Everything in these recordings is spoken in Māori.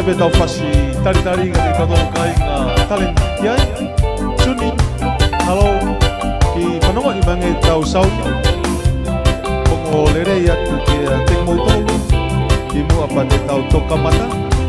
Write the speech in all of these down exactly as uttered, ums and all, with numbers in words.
te be tau whasi tari-tari ka te tau kai ngā talent ki ai. Suni, halo, ki whanonga i mange tau sauni. Pongo lerei atu ke te mautolu, ki mua pa te tau toka mata.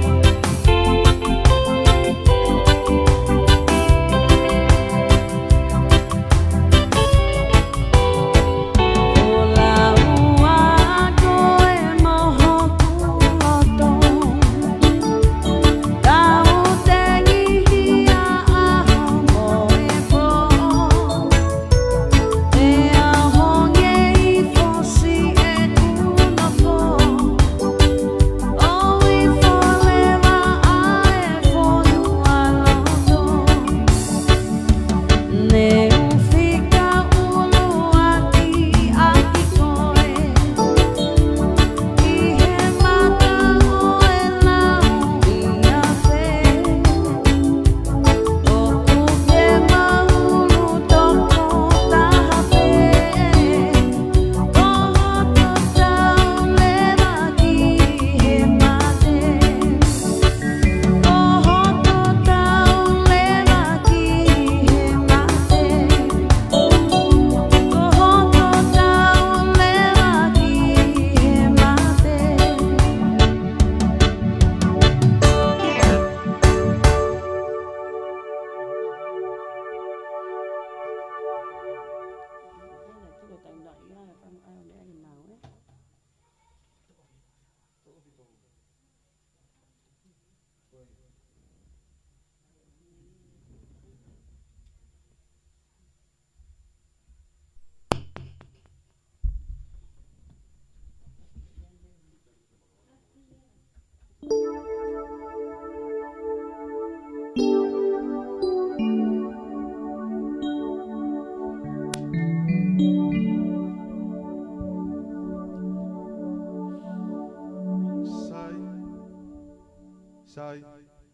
Sai.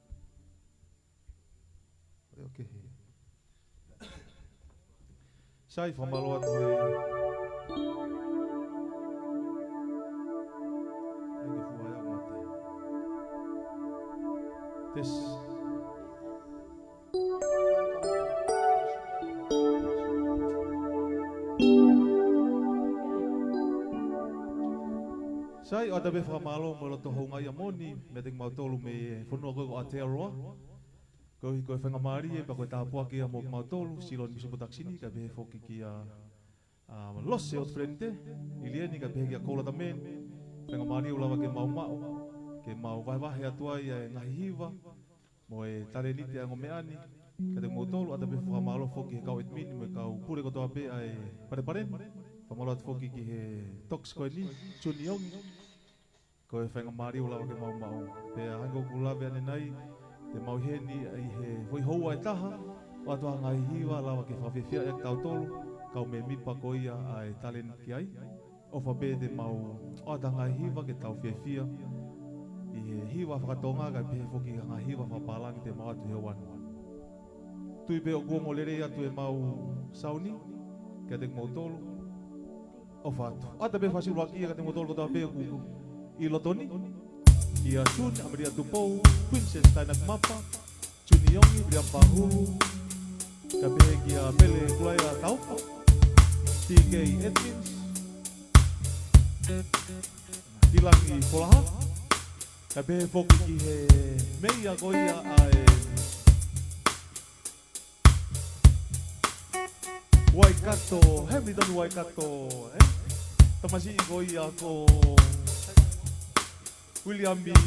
Oke. Sai famalo atu e. Ai fu ai mate. Tes. Sai o tabe famalo mo to honga ia moni me te mau tolu me fono ko Aotearoa. Ko hi ko whanga mari e pa ko tāpua ki a mo mau tolu silon miso taksini ka be foki ki a a losse o frente ilieni ka be ki a kola tamen whanga mari ulawa ke mau mau ke mau vai vai atua ia ngahi hiwa mo e tare ni te ngome ani ka te mau tolu atabe famalo foki ka et min me ka pure ko to be ai pare pare famalo foki ki he tox ko ni chuniong ko e whenga mari ulawa ke mau mau pe hango kulawe ane nai te mau heni ai he hoi hou ai taha o atua ngai hiwa lawa ke whawhewhia e tau tolu kau me mipa ko ia ai talen ki ai o whape te mau o ata ngai hiwa ke tau whewhia i he hiwa whakatonga ka pehe whoki ka ngai hiwa whapalangi te mau atu he wanu tui pe o kuongo lerei atu e mau sauni ke te mau tolu o whatu ata pe whasiru aki ka te mau tolu ko tau pe o kuku i lotoni, i a Sun, Amaria Tupou, Princess Tainak Mapa, Chuniongi, Bria Pahu, kabe ki a Mele Kulaia Taupa, T K Edmins, Dilangi Polaha, kabe foki ki he Meia Goia ae Waikato, Hamilton Waikato, eh? Tamasi Goia ko William B.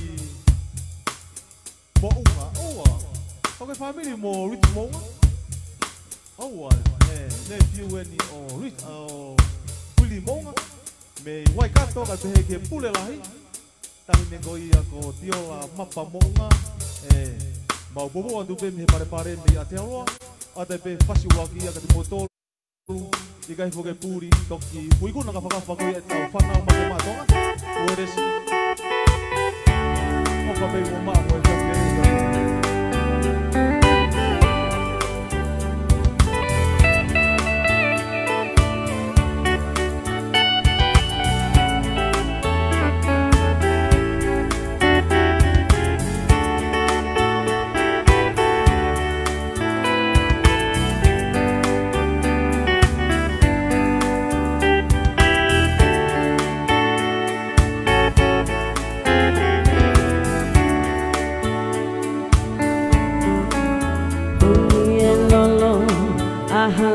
Mounga, oa. Okay, family mo Rich Mounga. Oa, eh, nephew ni o Rich o William Mounga. Me Waikato ka pehe ke pule lahi. Tahi me goi ako tiola mapa Mounga. Eh, mau bobo andu pe me pare pare me Aotearoa. Ate pe fasi waki ka te motor. Ikai foke puri toki puiku naka whakawha koe e tau whanau ma te matonga. Ueresi. Opa bem o mau e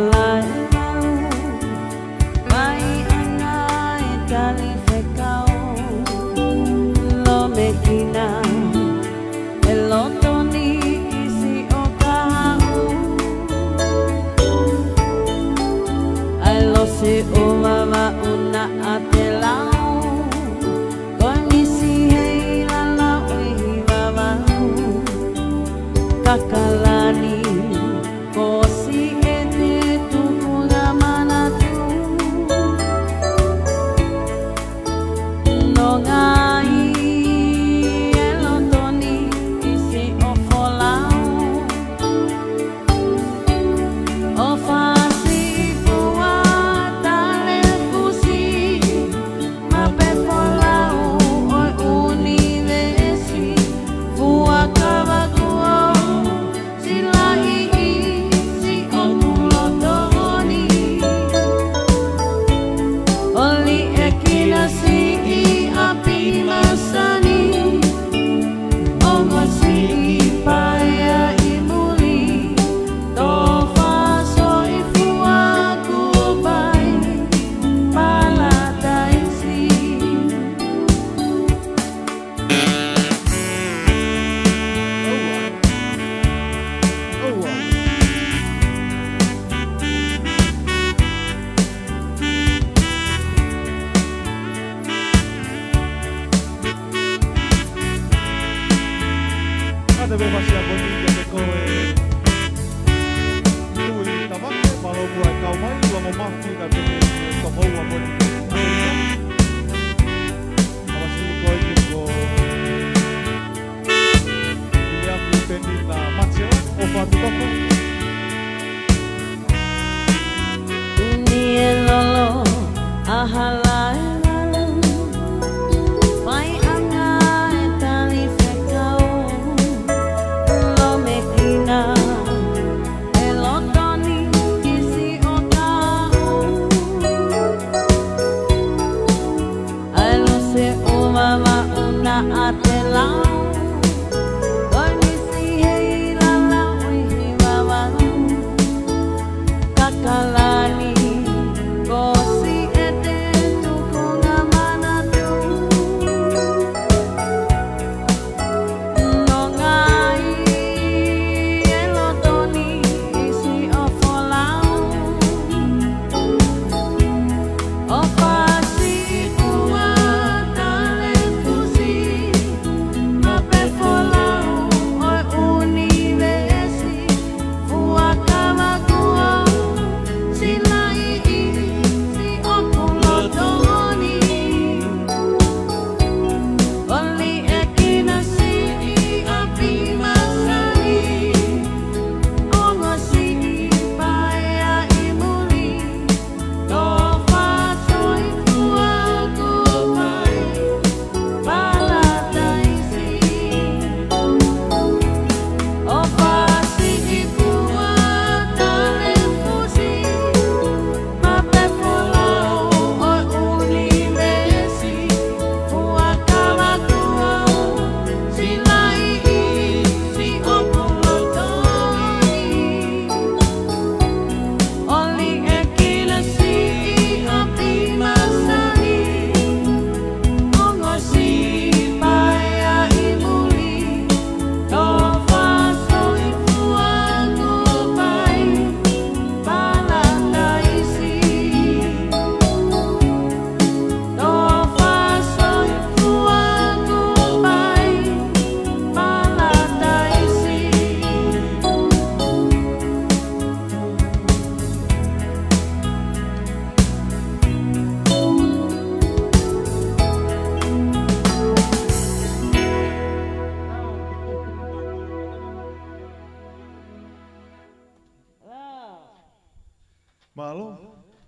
Malo.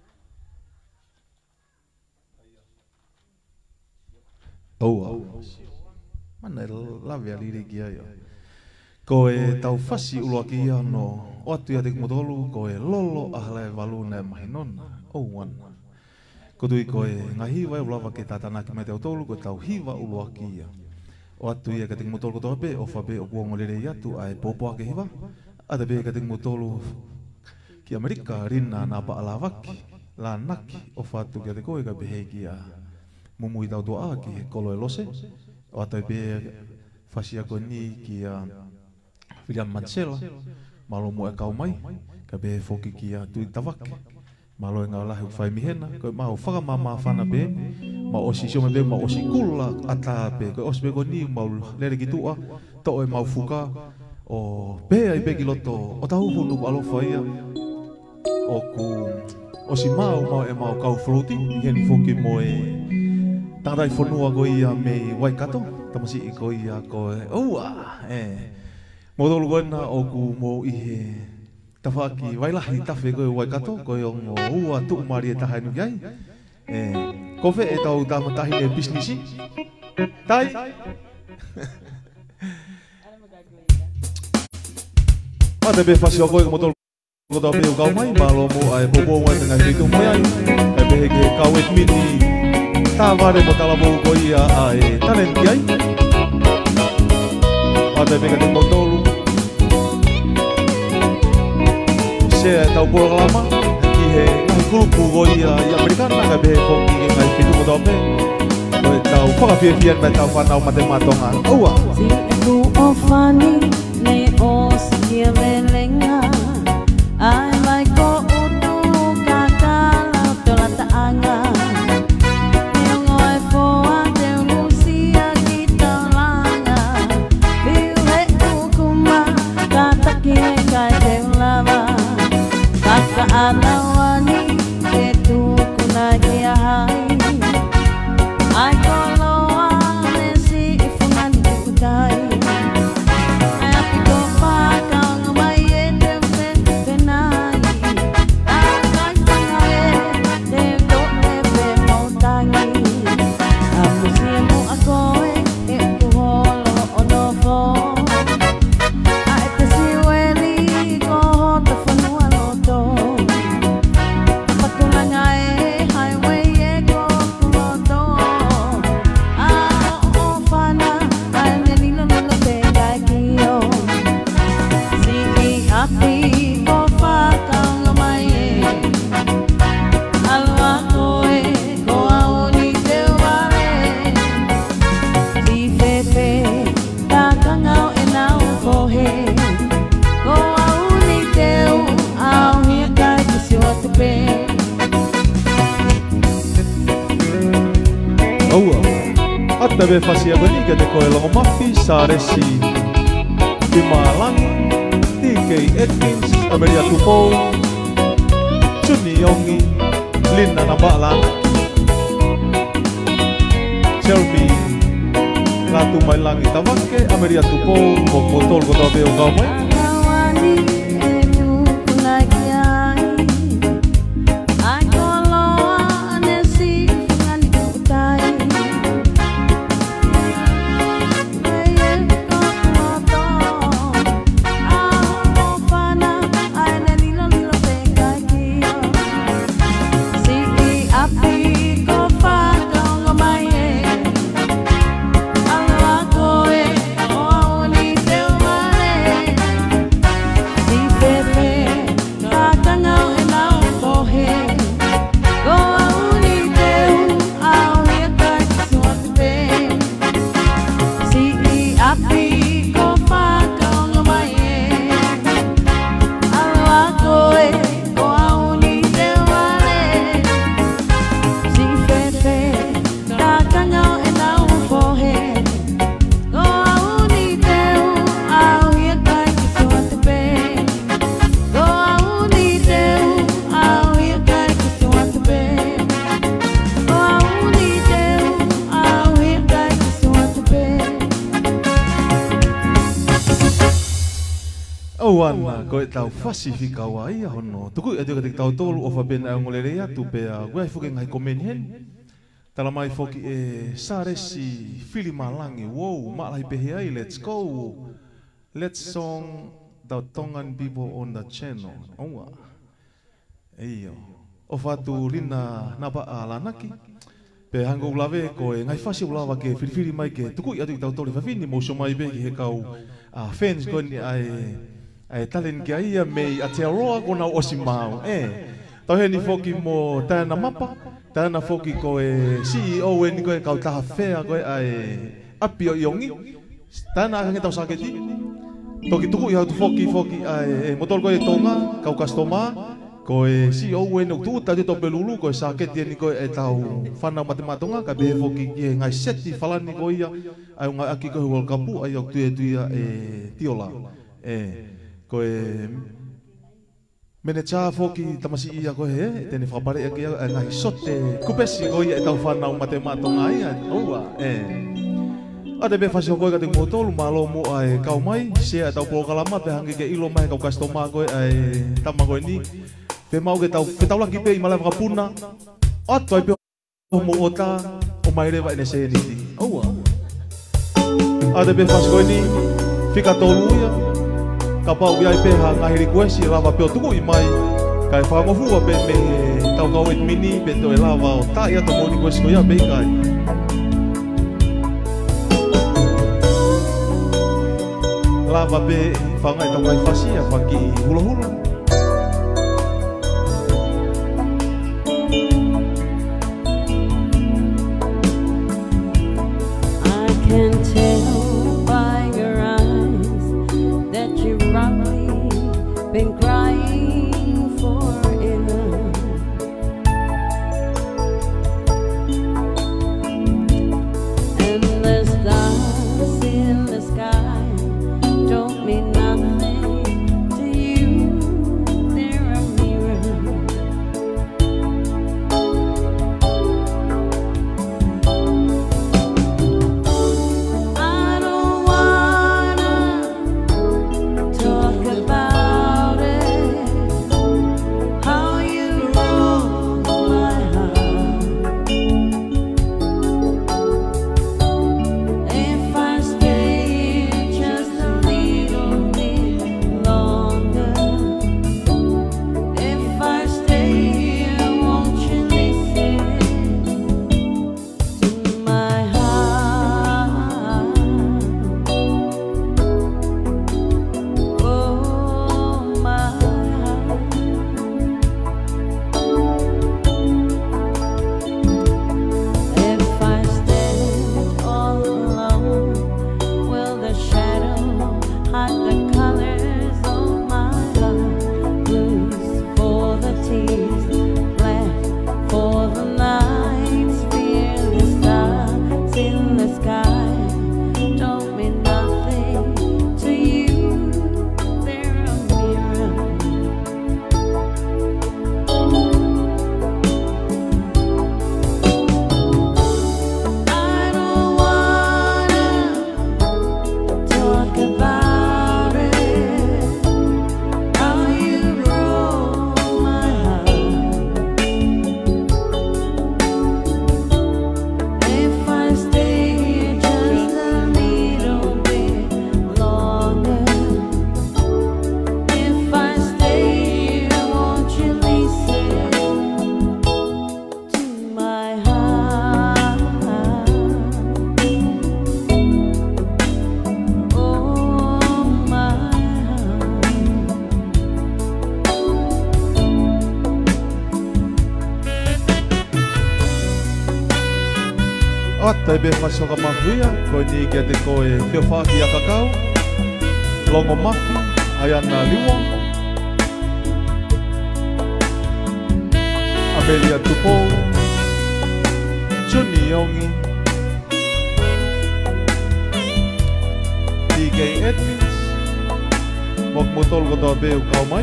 Oh, oh. Mana lawe aliri kia ya. Ko e tau fasi uloa kia no. O atu ia te kumotolu ko e lolo ahle waluna e mahinona. Oh, wan. Ko tui ko e ngahiwa e ulawa ke tatana ki me te autolu ko tau hiwa uloa kia. O atu ia ka te kumotolu ko toa be o fa be o kuongo lere iatu ai popo ake hiwa. Ada be ka te kumotolu ki Amerika rina na pa alawaki la naki o fatu ke te koe ka behe ki a mumu i tau toa ki kolo e lose o atai be fasia ko ni ki a William Mansell malo mo e kau mai ka behe foki ki a tui tawaki malo e ngau lahi ufai mihena ko mau whaka mama whana be ma o si siome be ma o si kula ata be ko os be ko ni mau lere ki tua to e mau fuka o be ai be ki loto o tau hunu alo whaia o ku o si mau mau e mau kau fruti heni foki mo e tangrai whanua ko ia me Waikato tamasi i ko ia ko e oua e mo tolu ko na o ku mo i he tawhaki wailahi tawhi ko e Waikato ko e o ua tuk mari e tahai nu iai e kowe e tau tamatahi e bisnisi tai Ate be fasi o koe ko mo tolu ko tau peo kau mai, malo mo ai popo mo ai tengai hitu mo ai kai pehe ke kau et mini tā ware mo tala mo ko ia ai tanen ki ai Ate be ka te mo tolu Se tau polo kalama ki he ngai kulupu ko ia i Amerikana kai pehe ko ki ngai hitu mo tau pe Koe tau whakawhiawhian mai tau whanau mate matonga Oua Si e ku o whani ne o sikia melenga Ai mai ko utu kakala to la taanga E ngoi foa te unusia ki taulanga Viu he ukuma kataki he kai te ulava Kaka anawani ke tukuna ki ahai Ai koloa ne si ifumani ki utai Ai api ko whaka o mai e te whenai Ai kai whangae te ko e pe mautangi A musi e mo a koe e ku holo o novo A e te siweli ko hota whanua loto Patulanga e highway e ko kuloto A o whana ai ne nilo nilo te kai kio Si i api ko whakaunga mai e Alua koe ko aoni te wale Si pepe ka kangau e nau fohe Ko auni teu au hia kai kisi o te pe Oua Ate be fasi a koni ke te koe longo mafi sa resi Ki Malangi T K Atkins Ameria Tupou Chuni Yongi Lina Nambalana Shelby Latu mai langi tawake Ameria Tupou Mo motol ko tau peo kau mai Akawani e tukuna ki ai Ai koloa ne si ngani ki utai Ai e ko kuloto Au o whana ai ne lilo lilo te kai kio Si i api ko whakaunga mai e Alua koe o auni te umare Si pepe ka kangau e nau pohe Ko auni teu au hia kai kisua te pe Si i api ko whakaunga mai e Alua koe ko auni te umare Si pepe ka kangau e nau pohe Ko auni teu au hia kai kisua te pe Ko auni teu au hia kai kisua te pe Ko auni teu au hia kai kisua te pe O ana koe tau fasi fika wa ia hono Tuku e tuka te tau tolu o whabena e ngolere atu pea Wai fuke ngai komeni hen Tala mai foki e Saresi Fili Malangi Wow, malahi pehe ai, let's go Let's song the Tongan people on the channel Oua Eio O whatu lina napa a lanaki Pe hango ulawe ko e ngai fasi ulawa ke whiriwhiri mai ke tuku i atu i tau toli whawhini mo so mai be ki he kau a fans ko ni ai Ai talen ki ai me Aotearoa kona osi mau. E. Tau he ni foki mo tana mapa. Tana foki ko e C E O e ni ko e kautaha fea ko e ai api o iongi. Tana aka ngetau saketi. Toki tuku i hau tu foki foki ai motor ko e tonga kau customer. Ko e C E O e no tu ta to pelulu ko saketi ni ko e tau fana matematonga ka be foki ki ngai seti falani ko ia ai nga aki ko World Cup ai o tu e tu ia e tiola. E ko e mene cha foki tamasi ia ko he tene fapare aki ngai sote kupesi ko ia tau fana matematonga ia oa e ade be fasio ko ka te motolu malo mo ai kau mai se tau po kalama pe hangi ke ilo mai kau customer ko ai tamago ni pe mau ke tau ke tau lagi pe mala kapuna ato ai pe mo ota o mai reva ene se ni oa ade be fasio ni fika tolu ia kapau ia pe ha ngai request lava pe tuku i mai kai fa mo fu pe me tau kau et mini pe to lava o ta ia to mo request ko ia be kai lava be fa ngai tau kai fasia fa ki hulu hulu I can tell by your eyes that you've probably been crying forever. And the stars in the sky don't mean nothing to you. They're a mirror. I don't wanna talk about it, how you broke my heart. If I stay just a little bit longer, if I stay here, won't you listen to my heart? Oh, my heart. If I stand all alone, will the shadow hide the colors of my heart? Blues for the tears, black for the nights, fearless stars in the sky don't mean nothing to you. They're a mirror. I don't wanna talk about it, how you broke my heart. If I stay here just a little bit longer, if I stay here, won't you listen to my heart? Oh, my heart. Ata be faso ka mahuia ko ni ke te ko e fio faki a kakao longo mafi ayana liwa Amelia Tupo Johnny Yongi D K Edmonds Mok motol ko to be u kau mai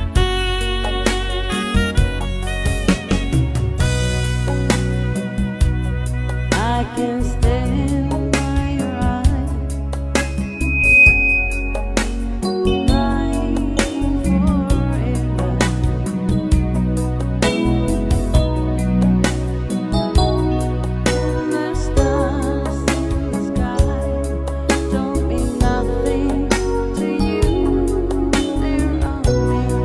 I can stand by your eyes, crying forever. And the stars in the sky don't mean nothing to you. They're a mirror.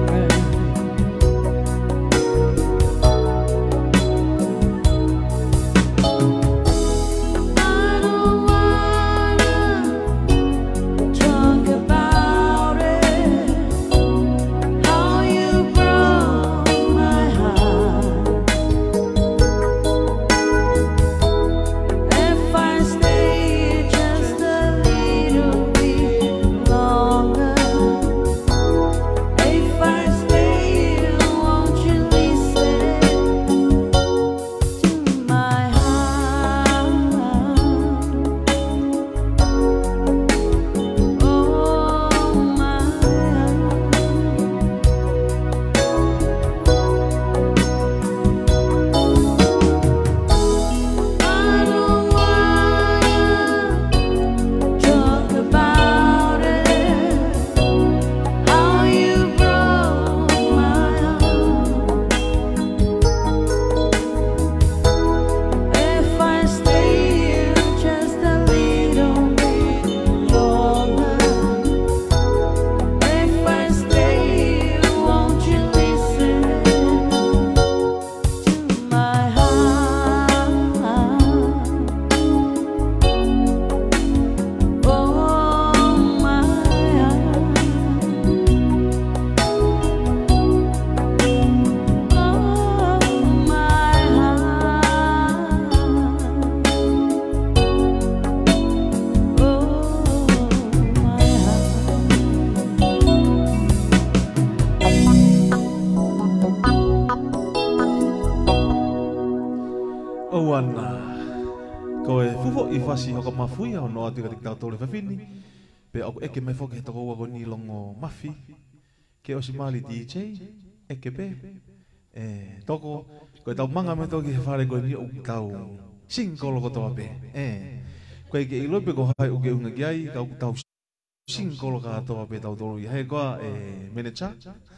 ana. Koe fufo I fasi hoka mafuia o no atu ka tik tau le fafini. Pe aku eke me foke toko ua ko ni longo mafi. Ke o si mali D J, eke pe. Eh, toko, koe tau manga me toki he whare koe ni o tau singkolo ko toa pe. Eh, koe ke ilo pe ko hai uke unga kiai, kau tau singkolo ka toa pe tau tolu i. Hei koa, eh, menecha.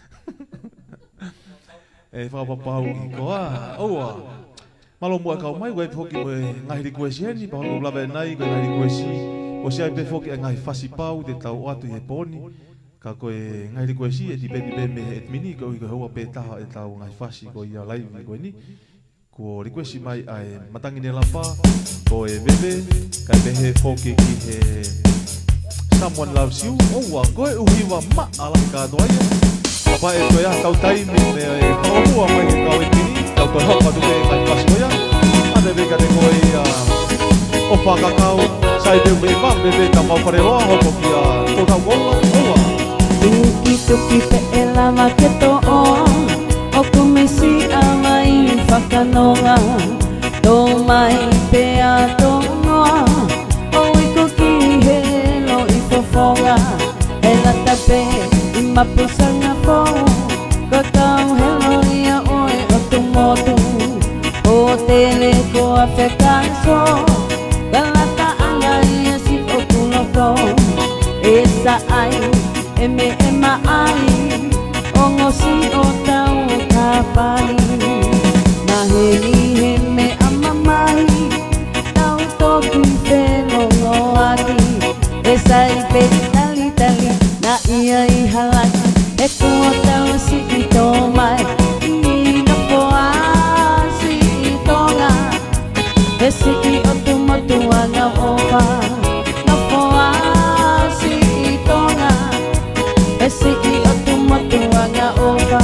Eh, whakapapau i koa, oua. Malo mua kau mai, koe poki koe ngahiri koe si heni, pa hono blawe nai, koe ngahiri koe si. O si ai pe foki e ngahi fasi pau, te tau atu he poni. Ka koe ngahiri koe si, e ti beni beme et mini, koe ui koe hua pe taha e tau ngahi fasi, koe ia live koe ni. Ko ri koe si mai ai matangi ne lapa, koe bebe, kai pe he foki ki he Someone Loves You, oua, koe uhiwa ma ala ka doaia. Apa e koe ah, tau taimi me e kauhua mai e kau e tini, tau koe hoka tuke e ngahi fasi koe ia. Ane veka te koe ia opa kakao, sai beu me ma bebe ka mau pare roa hoko ki a totau oua, oua. Tuki tuki pe e lama ke to'o, o kumisi a mai whakanonga, tō mai pe a tongoa, o iko ki he lo I fofonga, e lata pe I mapusanga po, ko tau helo ia oe o tumotu, o tele ko a whekaso, galata anga ia si o kunoto, e sa ai, e me e maai, o ngosi o tau kapani. Na he ni he me amamai, tau toki wheno ngoaki, e sai pe tali tali, na ia I halaki, e kua tau si I tō mai, I na poa si I tonga, e si I o tumotua na opa, na poa si I tonga, e si I o tumotua na opa.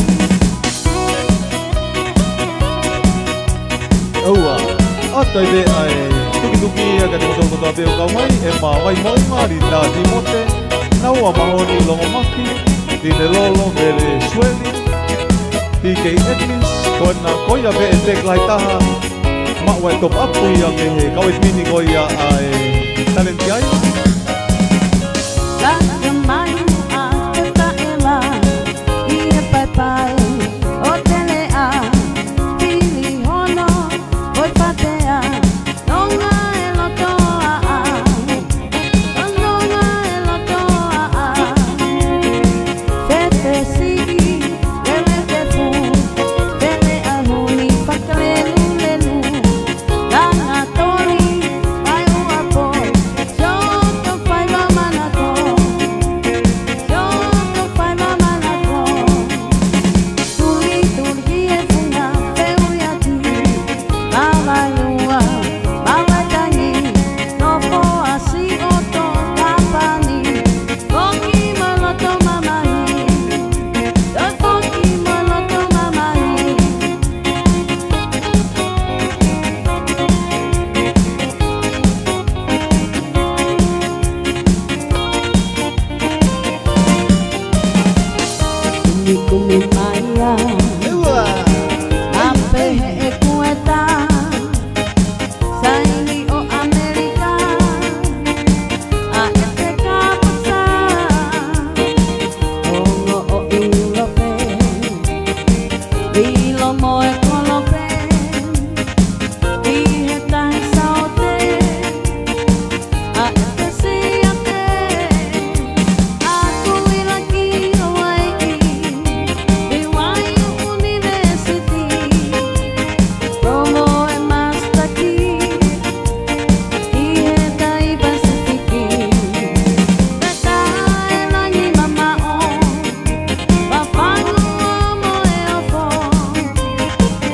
Oua, atai be ai tuki tuki a ka te moto koto a peo kau mai, e ma wai maunga ri nā ti mote, nau a mahoni longo maki, di ne lolo vele sueli, P K Edmonds, koe na koia be e tek lai taha, ma wai top apu ia ke he kau e mini koia ai talenti ai. Laka mai a te taela, I e pai pai, o tele a, pili hono, oi patea, nonga e lotoa a, nonga e lotoa a, fete sigi, lele te fu, tele a huni, pakalelu lelu, langa tori, pai ua po, joto pai mamanako, joto pai mamanako, tuli tuli e funga, peu yati, mama lua, mama tangi, no po asi oto kapani, koki maloto mamai, do koki maloto mamai. Kumi kumi maya, ape he kueta, saini o Amerika, a ete kapasa, ongo o Europe, ilo mo e kolope, I he tahi saote, a ete siate, a kuila ki o waiki, I Waiu University, Promo e Master ki, I he tai Pasifiki, Tata e langi mamao, Papangu o mo e ofo,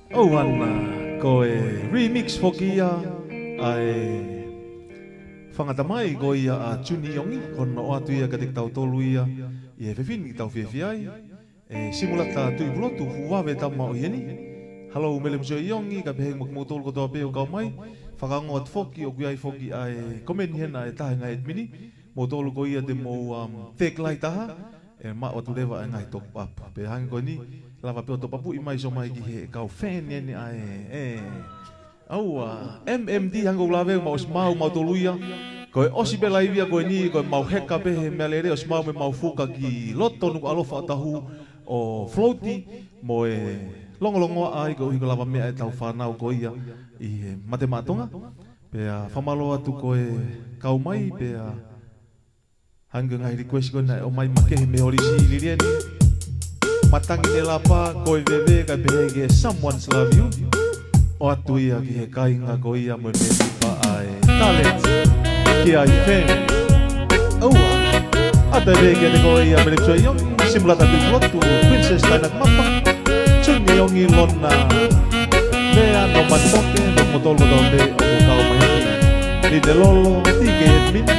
Oh ana ko e remix fokia ai whangata mai ko ia a Tuni Yongi kono atu ia ka te tau tolu ia i e whewhini tau whiawhiai e simulata tui pulotu huwawe tama o ieni halo mele msio Yongi ka peheng mak motol ko toa peo kau mai whakango at foki o kuiai foki ai komeni hena e tahenga et mini motol ko ia te mo um, tek lai taha e ma watu lewa e ngai top up pe hangi ko ni lava peo top upu i mai so mai ki he kau fan ieni ai e aua M M D hango lawe ma os mau mau toluia ko osi bela ivia ko ni ko mau heka pe me alere os mau me mau fuka ki loto nu alofa tahu o floaty mo e longo longo ai ko hi ko lava me ai tau whanau ko ia i mate matonga pe a whamalo atu ko e kau mai pe a hanga ngai request ko na o mai make me orisi lirieni matangi ne lapa ko e veve ka pe someone's love you o atu ia ki he kainga ko ia mo me pa ai talent ki ai fen oua ata vege te ko ia me le yo simulata de flotu princess tanak mapa chungi yongi lona mea no matoke no motol modonde o kau mai ni de lolo tige et min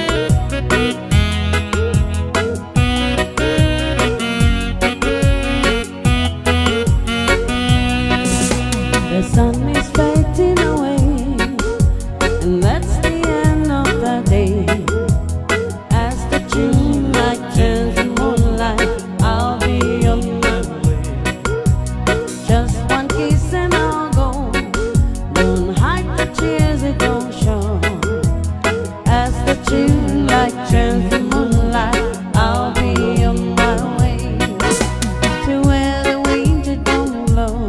The sun is fading away, and that's the end of the day. As the June light turns to moonlight, I'll be on my way. Just one kiss and I'll go. Don't hide the tears, it don't show. As the June light turns to moonlight, I'll be on my way to where the winter don't blow.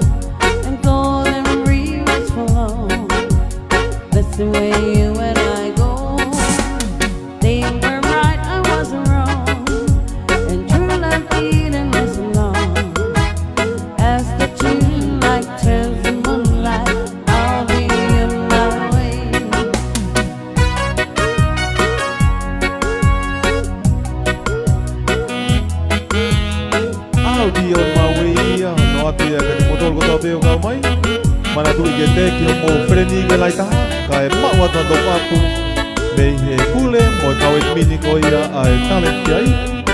That's the way you and I go. They were right, I wasn't wrong, and true love didn't last long. As the June light turns to moonlight, I'll be on my way. I'll be on my way no atu ia ka te motol ko toa peo kau mai mana tu ike te ki mo freni ke lai taha ka e ma wata do papu me he kule mo kau et mini ko ia ai talent ki ai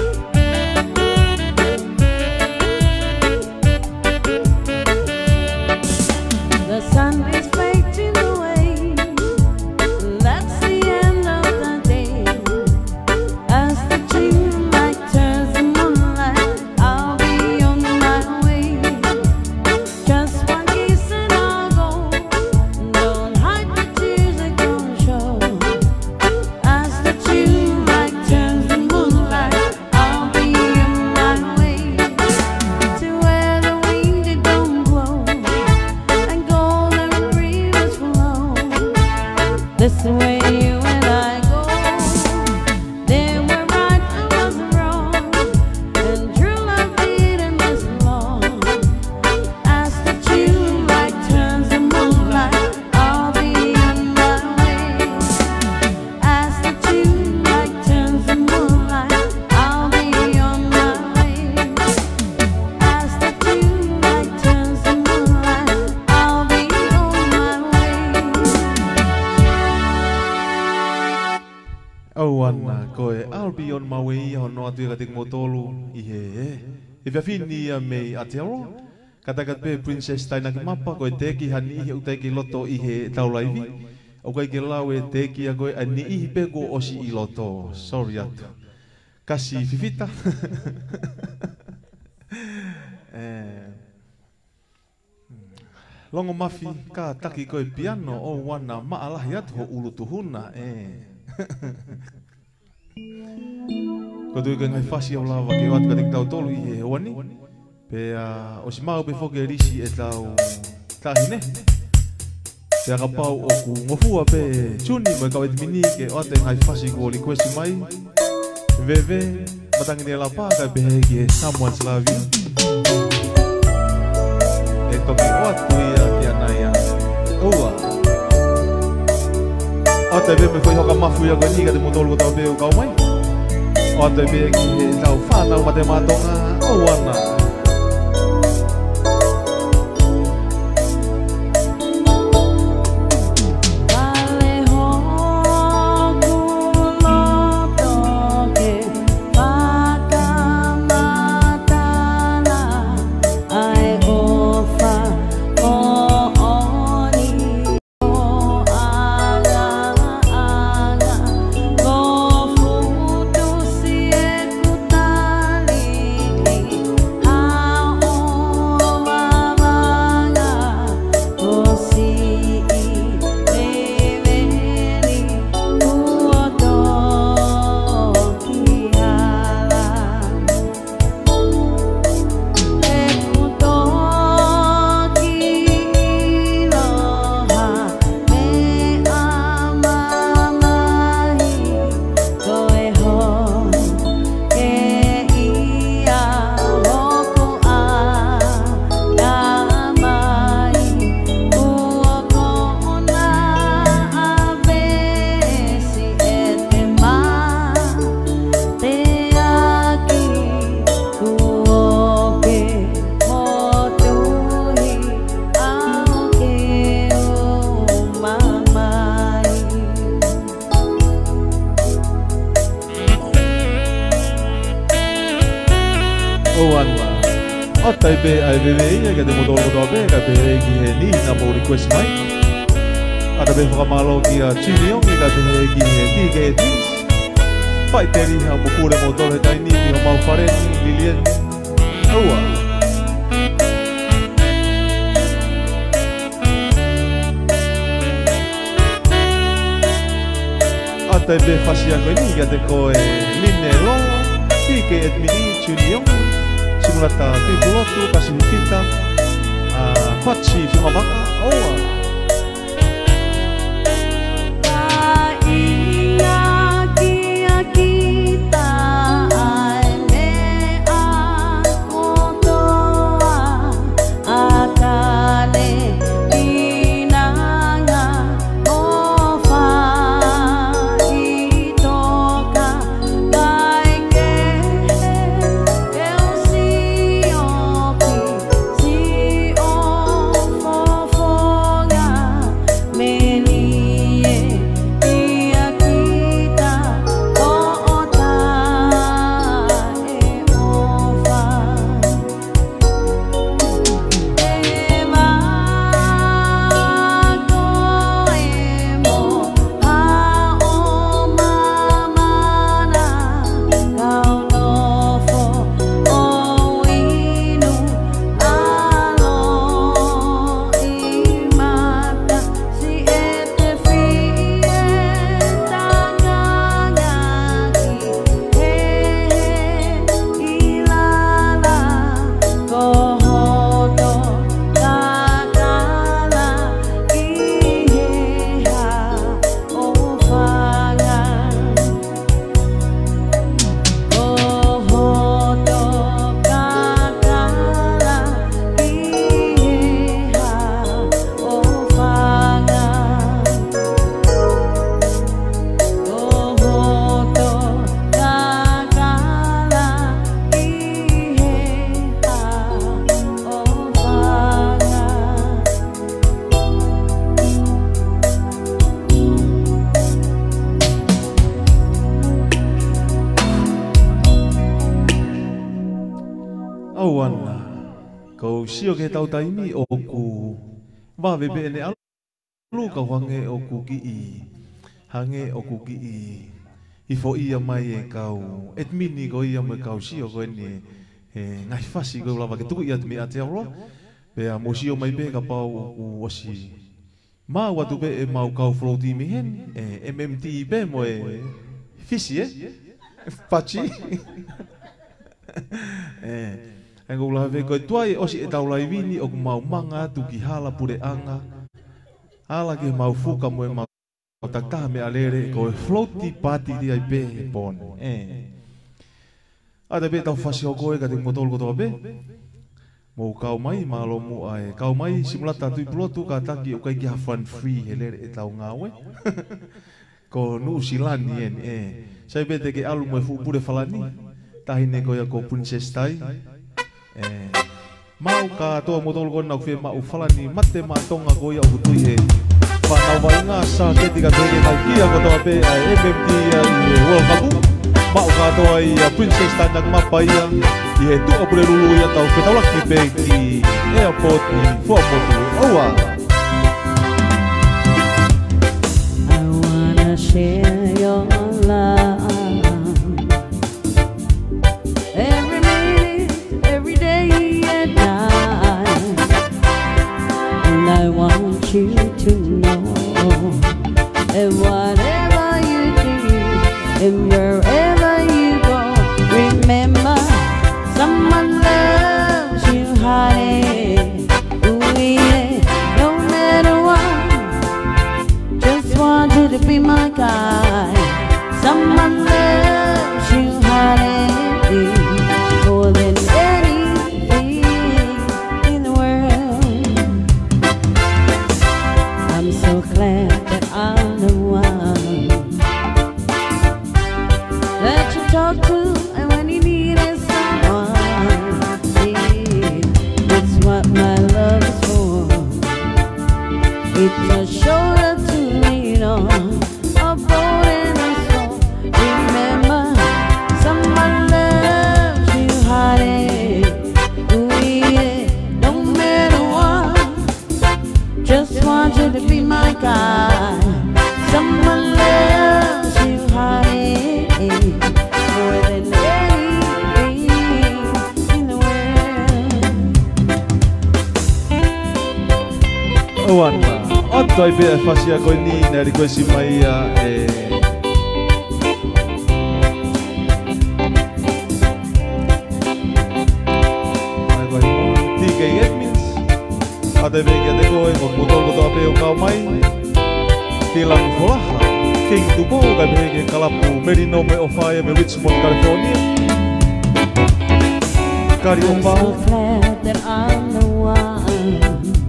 The sun is fading away, that's the end of the day. As the June light turns to moonlight, I'll be on my way. Just one kiss and I'll go. Don't hide the tears, they don't show. As the June light turns to moonlight, I'll be on my way to where the wind don't blow and golden rivers flow. That's the way you and I go. They were right, I was wrong, and true love didn't last long. As the June light turns to moonlight, I'll be on my way. As the June light turns to moonlight, I'll be on my way. As the June light turns to moonlight, I'll be on my way. oh ana ko e I'll be on my way ho no atu ia ka te motolu i he e e whiawhini ia me Aotearoa katakat pe princess tainaki mapa ko e teki hani i he uteki loto i he taulaivi o kai ke lau e teki a koe a ni ihi pe ko osi i loto sorry atu kasi fifita eh, longo mafi ka taki koe piano o wana maalahi atu ho ulutuhuna eh ko tui ka ngai whasi au lawa ke watu ka te tau tolu i he wani pe uh, o si mau pe whoke risi e tau tahine pe a ka pau o ku ngofua pe tuni mo e kawet mini ke o te ngai whasi ko li kwesi mai veve matangi ni la pa ka pe ke someone's love you e toki o atu ia ki anaya ua o te ve me foi hoka mafu ia ko ni ka te motolo ko tau pe o kau mai o te ve ki he tau whanau ma te matonga o wana Atai be ai be be ia ka te motor motor be ka be ki he ni na mo request mai. Ada be whakamalo ki a Chiniong i ka be ki he ni ke e tis. Pai teri ha mo kure motor he tai ni ki o mau whare ni Lilian. Aua. Atai be whasia koe ni ka te koe line lo. Ki ke et mini Chiniong. Simulata tuikulotu kasi kita Pachi Fumamaka Oa Awana Kau sio ke tau taimi oku Wawe be ene alu kau hange oku ki i Hange oku ki i Ifo ia mai e kau Et mini ko ia me kau sio ko ene Ngai fasi ko lawa ke tuku ia tumi ate aroa Pea mo sio mai be ka pau oku wasi Ma watu be e mau kau floati mi hen M M T be mo e Fisi e Pachi Eh Engau la ve koe tuai osi e tau lai vini o ku mau manga tu ki hala pure anga. Hala ke mau fuka mo e mau taktaha me alere koe floati pati di ai pe e pon. Eh. Ada be tau fasi o koe ka te motol kotoa be. Mo kau mai malo mu ai. Kau mai simulata tui plotu ka taki o kai ki hafan free helere e tau ngawe. Ko nu silani en eh. Sai be te ke alu mo e fu pure falani. Tahine koe ko princess tai. Eh, mau ka toa motol kona ku mau falani mate matonga goia o tui e whanau vai ngā sa ke tika tere tai kia kotoa pe ai M M T i World Cup mau ka toa i Princess Tanjak Mapaya i he tu opure lulu ia tau whetawaki pe ki airport i Fuamotu Oua I wanna share your love I want you to know, and whatever you do, and wherever you go, remember someone loves you, honey. Ooh, yeah. No matter what, just want you to be my guy. Someone loves you, honey, more than anything in the world. I'm so glad that I'm the one that you talk to, and when you needed someone, yeah, that's what my love is for. It's a shoulder to lean on, a boat and a soul. Remember, someone loves you, honey. Ooh, yeah. guy. Someone loves you, honey, more than anything in the world. Oana, otto ai be fasia ko ni na ri ko si mai a e Ate veke te koe ko mutolo toa peo kau mai Tilang folaha King tupo kai veke kalapu Merino me o whaia me Richmond, California Kari o I'm pao so glad that I'm the one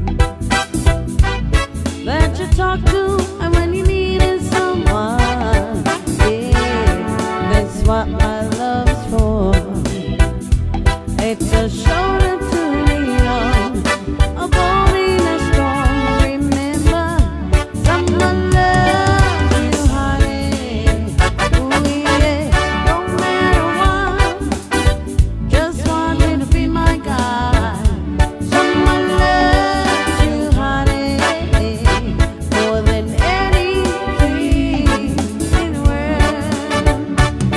that you talk to and when you needed someone. Yeah, that's what my love's for. It's a shoulder to lean on, a boat in a storm. Remember, someone loves you, honey. Ooh, yeah, no matter what, just want you to be my guy. Someone loves you, honey, more than anything in the world.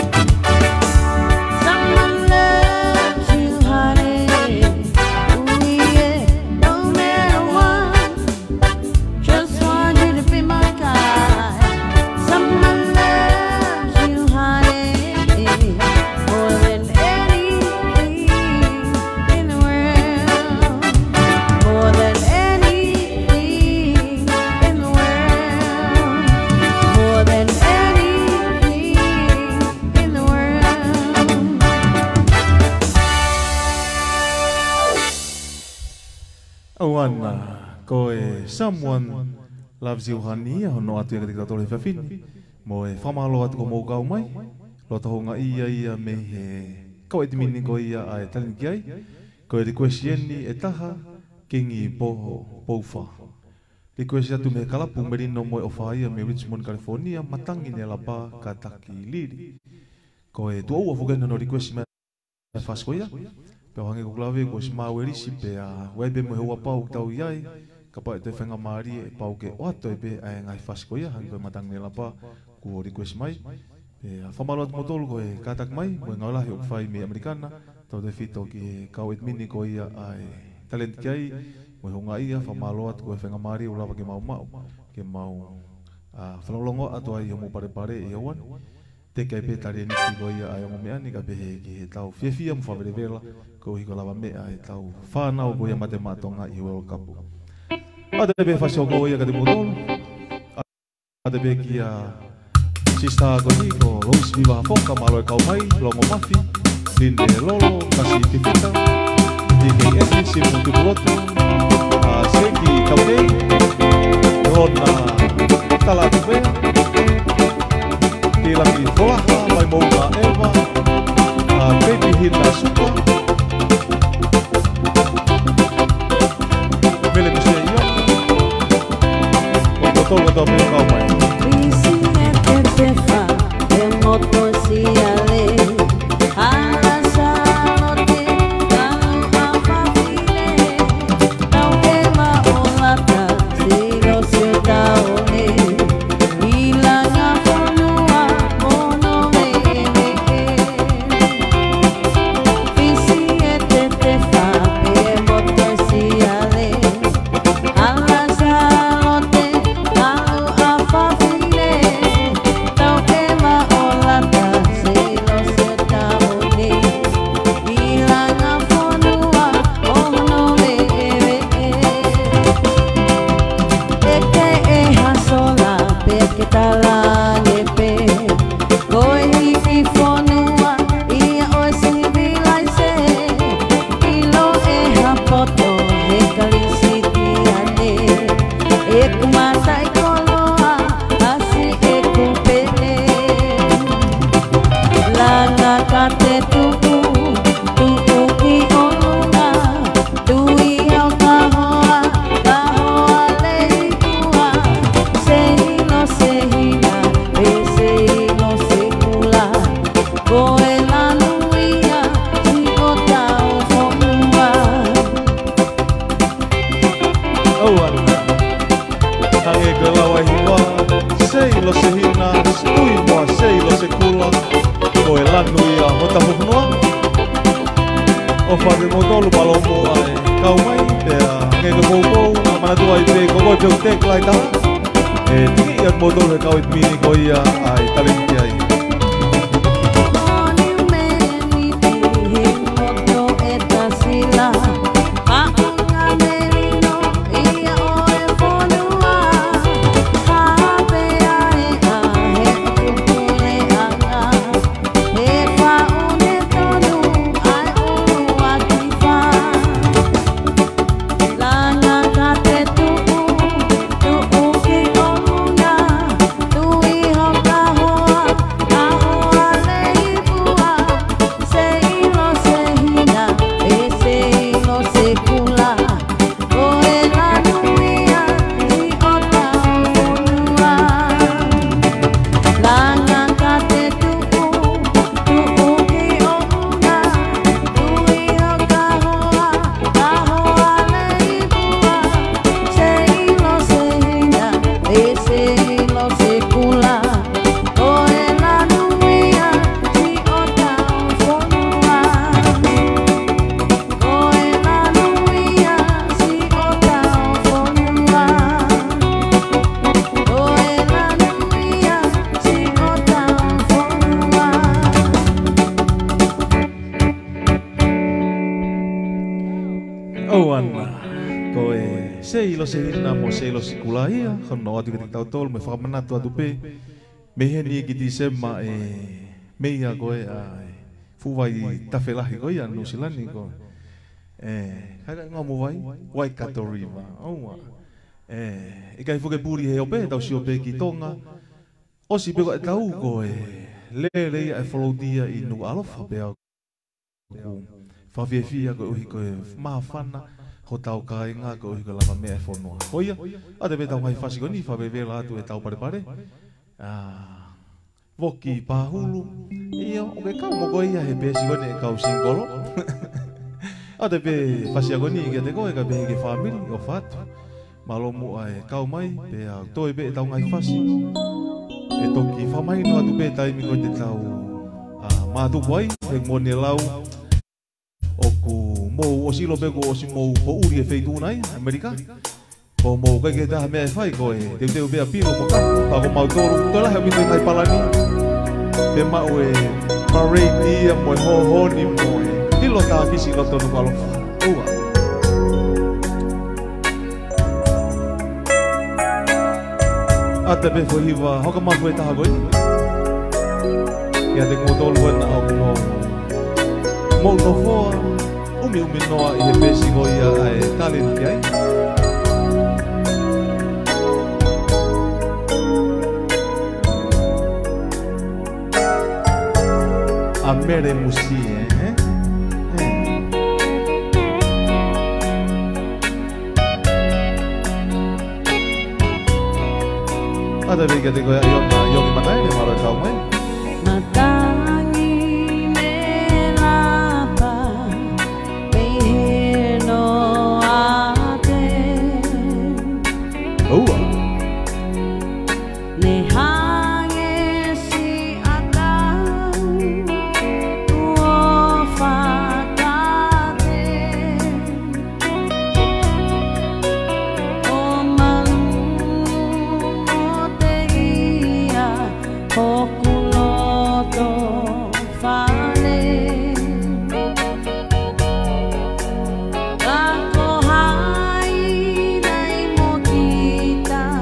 Someone loves you, honey. Ooh, yeah, no matter what, just want you to be my guy. Someone loves you, honey, more than anything in the world. More than anything in the world. More than anything in the world. Oana, koe someone loves you honey Hono atu e katika tole whawhini Mo e whamalo atu ko mou kau mai Lo tahonga ia ia me he Kau e timini ko ia a e talini ki ai Ko e request yeni e taha Kingi poho pouwha Request atu me kalapu Merino mo e o whaia me Richmond, California Matangi ne lapa ka taki liri Ko e tu au a whukena no request me Whaskoia Pea hange ko klawe ko si mau erisi pe a webe mo heua pau tau iai ka pa e te whenga maari e pau ke o ato e pe a e ngai whaskoia hange koe matang ne lapa ko request mai pe a whamalo atu motolu ko e katak mai mo e ngaulahi o kwhai me Amerikana tau te whito ki e kau et mini ko ia a e talent ki ai mo e honga ia whamalo atu ko e whenga maari o lapa ke mau mau ke mau a whalolongo atu ai o mo pare pare e awan te kai pe tari niki ko ia ai o me ani ka pe he ki he tau fiafia mo whawere vela ko hiko lava mea e tau whanau ko ia mate matonga i World Cup. Ate pe whasio ko ia ka te mutolo. Ate pe ki a sista ko ni ko Louis Viva Hafonga malo e kau mai, longo mafi, linde lolo, kasi tifita, dike eti si mutu bulotu, a seki kaunei, rona talatu pea, tilaki folaha, mai mouna Eva, a baby hina supa, Mele me sei ia O totolo to me kau mai Visi e te te fa e moto si ale ala salote tau a fafile tau e ma olata silo se taone ilanga fonua ono me me Visi e te te fa e moto si ale ala salote tau a fafile tau e ma olata silo se taone ilanga fonua ono me me Eke e hasola peke talane pe Koe hiki fonua ia oe sivilai se Ilo e hapoto he kalisiti ane E kumata i koloa asi e kupele Langa kate tuku tuku i olunga Tui au kahoa kahoa leikua Sehilo sehina e sehilo sekula Koe lanuia si o tau fonua Oana Nange ke lawa hiwa sei lo se hina stui moa sei lo se kula koe lanu ia hota huknoa o whare motolu palomo ai kau mai pea nge ke kou mana tua i pe koko te utek lai ta e tiki iat motolu he kau it mini ko ia ai talenti ai se hina mo se lo sikula ia hono atu ki tau tol me whakamanatua atu pe me heni ki ti sema e meia koe ai fuwai tawhelahi koe ia nusilani ko e haira ngā mo wai Waikato River aua e i kai fuke puri he ope tau si ope ki tonga o si peko e tau koe le le ia e whalautia i nu alofa pea whawhiawhia koe uhi koe mahawhana ko tau kai ngā ko hi ko lava mea e whonua. Hoia, a te tau ngai whasiko ni whawewela atu e tau pare pare. Woki pāhulu, ia o ke kau moko ia he pēsi kone e kau singkolo. A te pē whasia koni i te koe ka pēhe ke whamiri o whatu. Malomu ai kau mai, pē au toi pē tau ngai whasi. E toki whamai no atu pē taimi ko te tau mātu wai, he ngone lau. Oku mou o silo peko o si mou po uri e feitu nai, Amerika. Ko mou kai ke taha mea e whai koe, teu teu pea piro mo ka, pako mau toru, toi lahe o mito ngai palani. Pe mau e parade ia mo e hohoni mo e, hilo taa kisi lo tonu kalofa. Ua. Ate pe fo hiwa, hoka mafu e taha koe. Ia te ngotolu e na au mo. Mo no foa, umi umi noa i he pesi ko ia ai talenti ai. A mere musi, eh? Ada vega te koe iona yoki matai ne maro e kau mai. Ako hai dai mo kita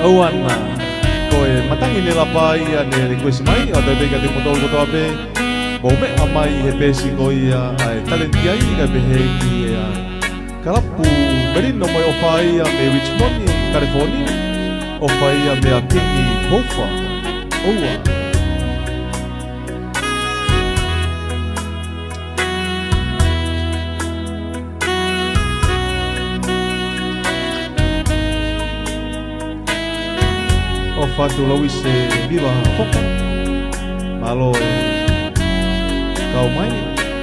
Auana, koe matangi ni la pai ane request mai o te bega te motor ko toape. Mo me amai he pesi ko ia ai talenti ai ka behe ki ia. Kalapu merino mo o pai a me Richmond, California. O pai a me a Kingi Bofa. Oua. O fatu lau se viva foka malo e kau mai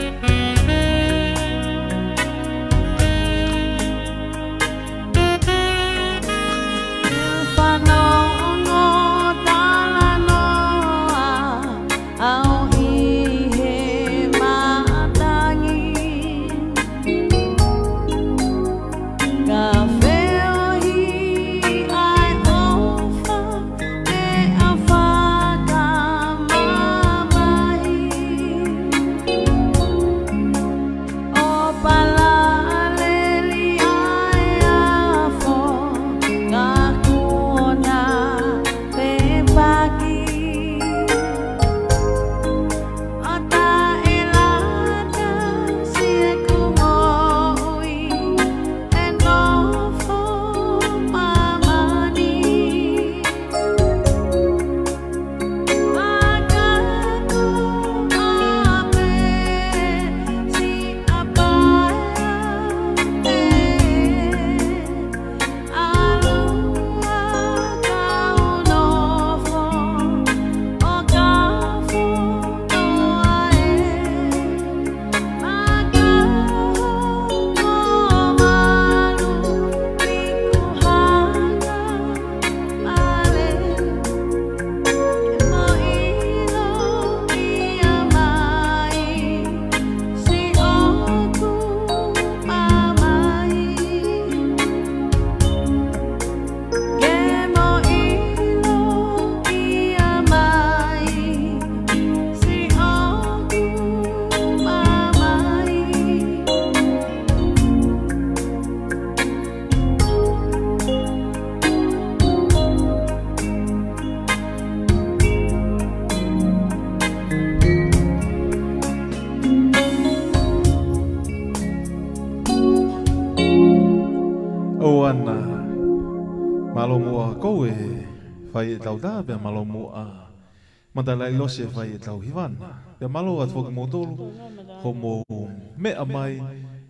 Malomua koe fai e tau tā pia malomua Mandalai lose fai e tau hiwana Pia malo at whaka motoro Ho mo mea mai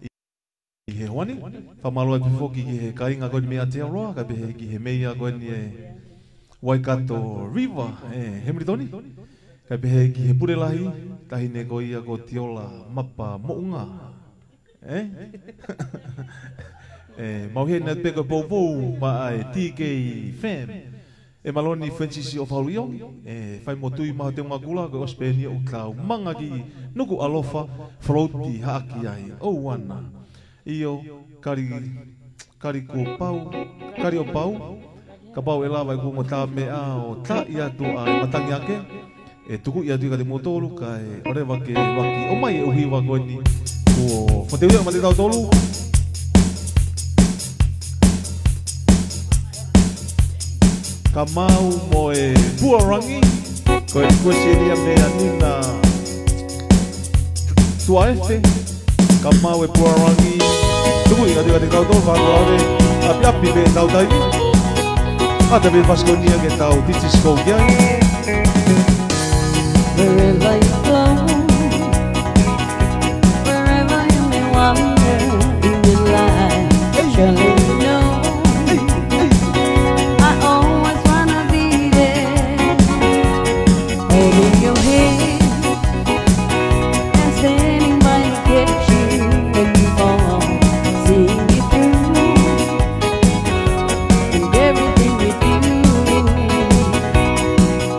I he hoani Fa malo e pifoki ki he kainga koe ni mea te aroa Ka pehe ki he meia koe ni e Waikato River e Hemritoni Ka pehe ki he purelahi Tahine ko ia ko tiola mapa mounga Eh? E mau hena peka popo ma ai T K Fam e maloni Francis of Hauliong e fai motui ma te ngakula ko ospeni o klau manga ki nuku alofa froti haki ai o wana io kari kari ko pau kari o pau ka pau e lava ku ngota me a o ta ia tu ai matangi ake e tuku ia tu ka te motolu ka e ore wake waki o mai e uhi wa koni ko foteu ma te tau tolu Kamau mo e Buarangi ko e kueseria me anina tua efe Kamau e Buarangi tuku i ati ati kau tō whānau re api api me tau tai ata me Vasconia ke tau titis kou kiai Wherever you go, wherever you may wander in your life, surely you know I always wanna be there, holding your hand and standing by to catch you when you fall, seeing you through and everything you do.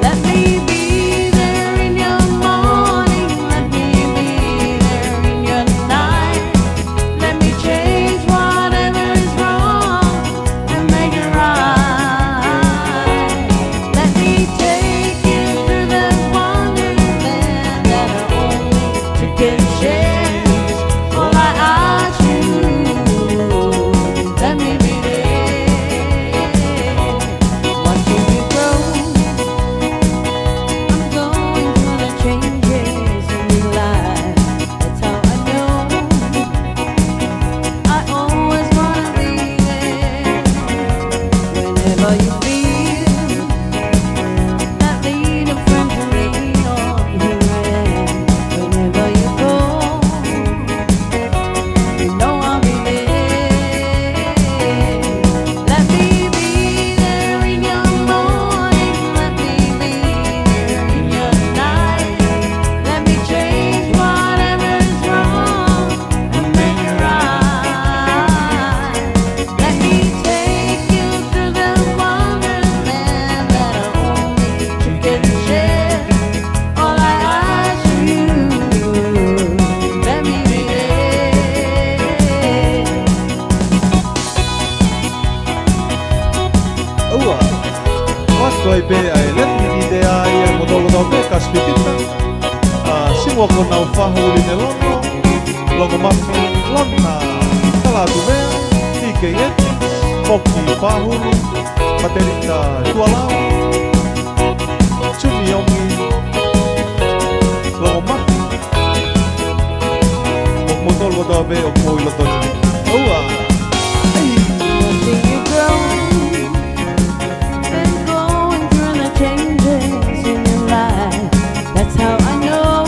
spitita Simua ko nau whahuri ne lono Longo mafi lona Kalatu mea Ike eti Moki whahuri Paterita tualau Chuni yongi Longo mafi Mok motol ko tabe o moi lotoni Oua Watching you growing and going through the changes in your life. That's how I know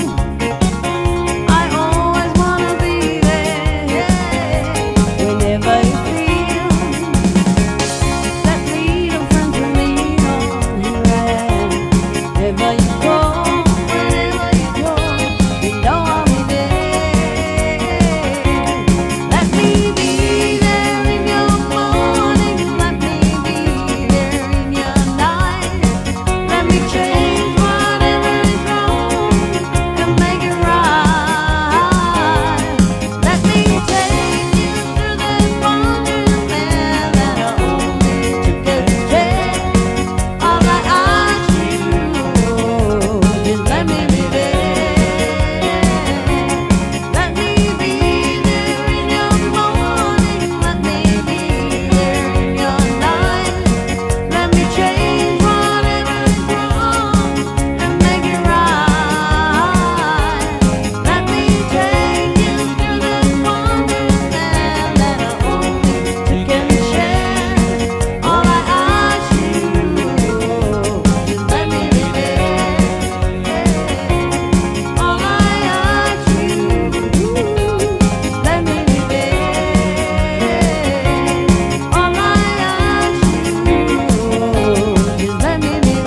I always wanna be there. Whenever you feel that need a friend to lean on, wherever you go, wherever you go, you know I'll be there. Let me be there in your morning, let me be there in your night. Let me change whatever is wrong and make it right. Let me take you through that wonderland that only you can share. All I ask you is let me be there. Let me be there in your morning, let me be there in your night. Let me change whatever is wrong and make it right. Let me take you through that wonderland that only you can share. All I ask you is let me be there. All I ask you, let me be there. All I ask you is let me be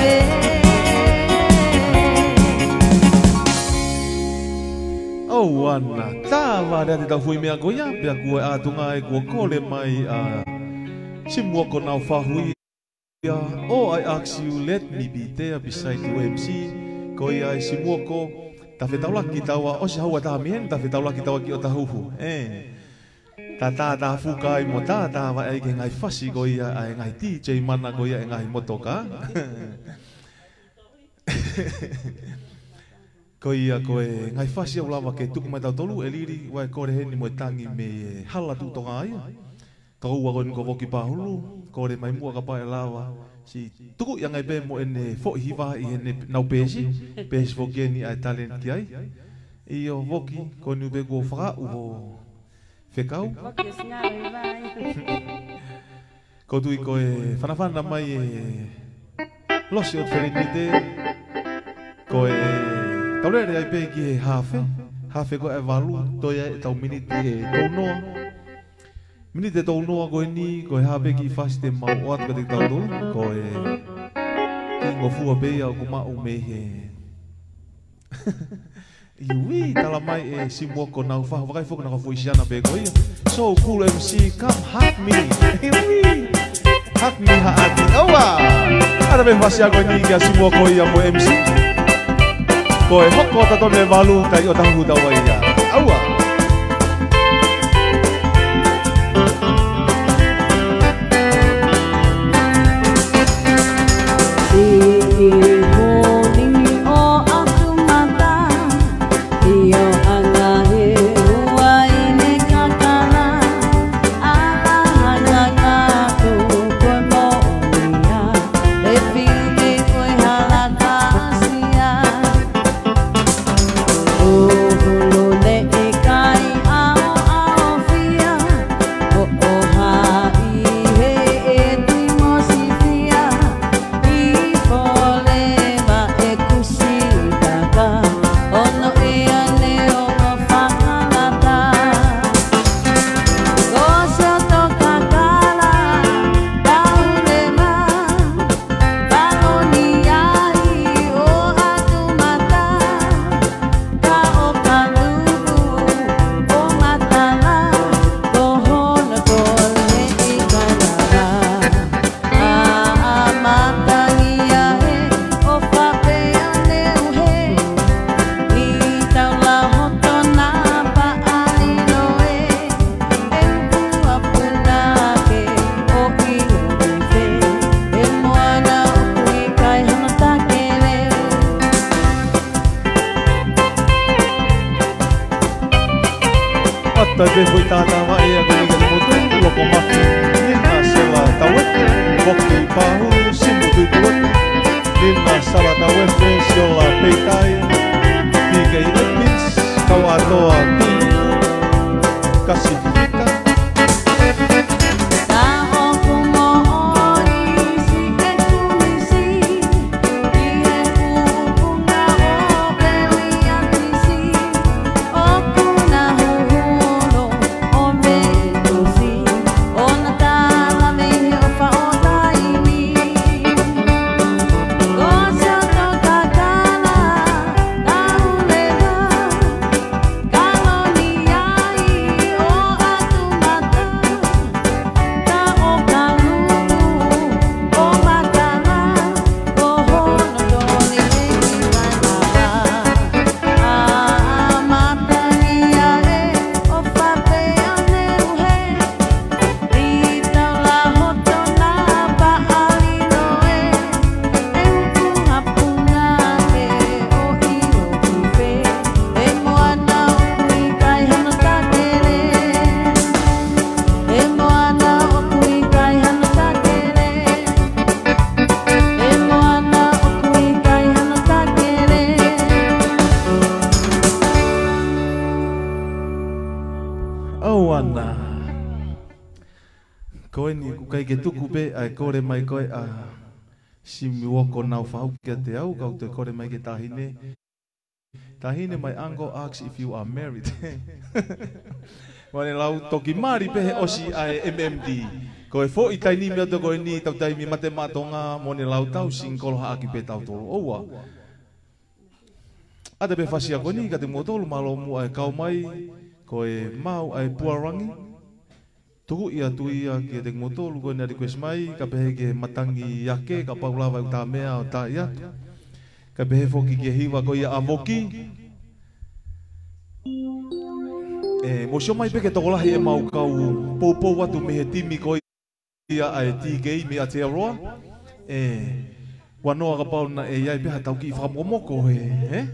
there. Oh ana tawa dia tau hui mea goia pia kue atunga e kua kole mai a Simua ko nau whahui ia Oh I ask you let me be there beside you M C Ko ia i Simua ko ta whetaulaki taua o se haua taha mien ta whetaulaki taua ki o tahuhu eh Ta tā tā fukai mo tā tā wa e ke ngai whasi ko ia a e ngai D J mana ko ia e ngai motoka Ko ia ko e ngai whasi au lawa ke tuku mai tau tolu e liri wai kore heni mo e tangi me hala tu tonga ia Tau ua koe niko woki pahulu kore mai mua ka pae lawa Si tuku ia ngai be mo ene fo hiwa i ene nau pesi Pesi woki eni ai talent ki ai Iyo woki ko ni ube kua whakau ho whekau Ko tui ko e whanawhana mai e losi o whenite Ko e taurere ai pe ki e hawhe Hawhe ko e walu toi e tau miniti e tau noa Miniti e tau noa ko e ni ko e hawhe ki whasi te mau o atu ka te tau tolu Ko e ki ngofua pe au ko mau me he Iui, tala mai e Simua ko nau whaha wakai whuka naka fuisiana pe ko ia So cool M C, come hug me Iui, hug me haati Aua, ara me whasi ako ni kia Simua ko ia mo M C Ko e hoko tatone malu tai o tahu tawa ia Aua Oh, tai pe foi tata wa e a koni ka moto loko maki nina sela tawe boki pahu simu tu kuat nina sala tawe fe siola peitai tiga ilepis kau atoa ti kasih kita koe ni ku kai ke tuku pe ai kore mai koe a simi woko nau whau kia te au kau te kore mai ke tahine tahine mai ango asks if you are married wane lau toki mari pe he osi ai M M D koe fo i taini mea to koe ni tau taimi mate matonga mone lau tau singkolo haaki pe tau tolo oua ate pe fasia koe ni ka te motolu malo mu ai kau mai koe mau ai puarangi tuku ia tu ia ki te motolu koe ni request mai ka pehe ke matangi yake ka paulawa u ta mea o ta ia ka pehe foki ke hiwa koe ia amoki e mosio mai peke tokolahi e mau kau popo watu mehe timi koe ia ai ti kei me Aotearoa e wanoa ka pau na e iai peha tau ki whakamomoko e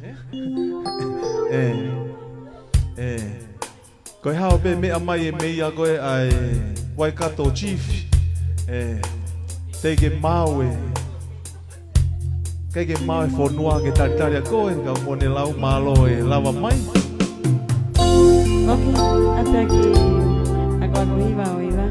e e koe hao pe mea mai e meia koe ai Waikato Chief e teike mau e keike mau e whonua ke taritaria koe ka mone lau malo e lawa mai Ok, até aqui agora o Iva, o Iva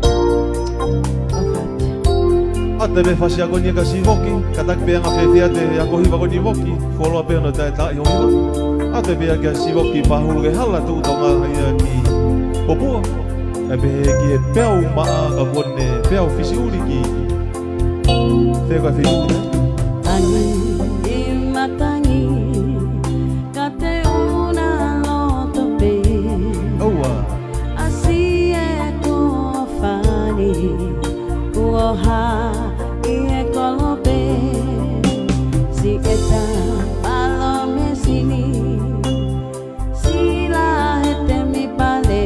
ate be fasi a konia ka si hoki katak be anga fefea te a kohiwa koni hoki wholoa pe ono tae tae honga ate be a kia si hoki pahulu ke hala tu tonga ia ki popua e be ki e peau maa ka kone peau fisi uri ki te koe fisi uri Tangi i matangi ka te una loto pe Oua Asi e ko whani kua ha i e kolope si e ta palo me sini si la he te mi pale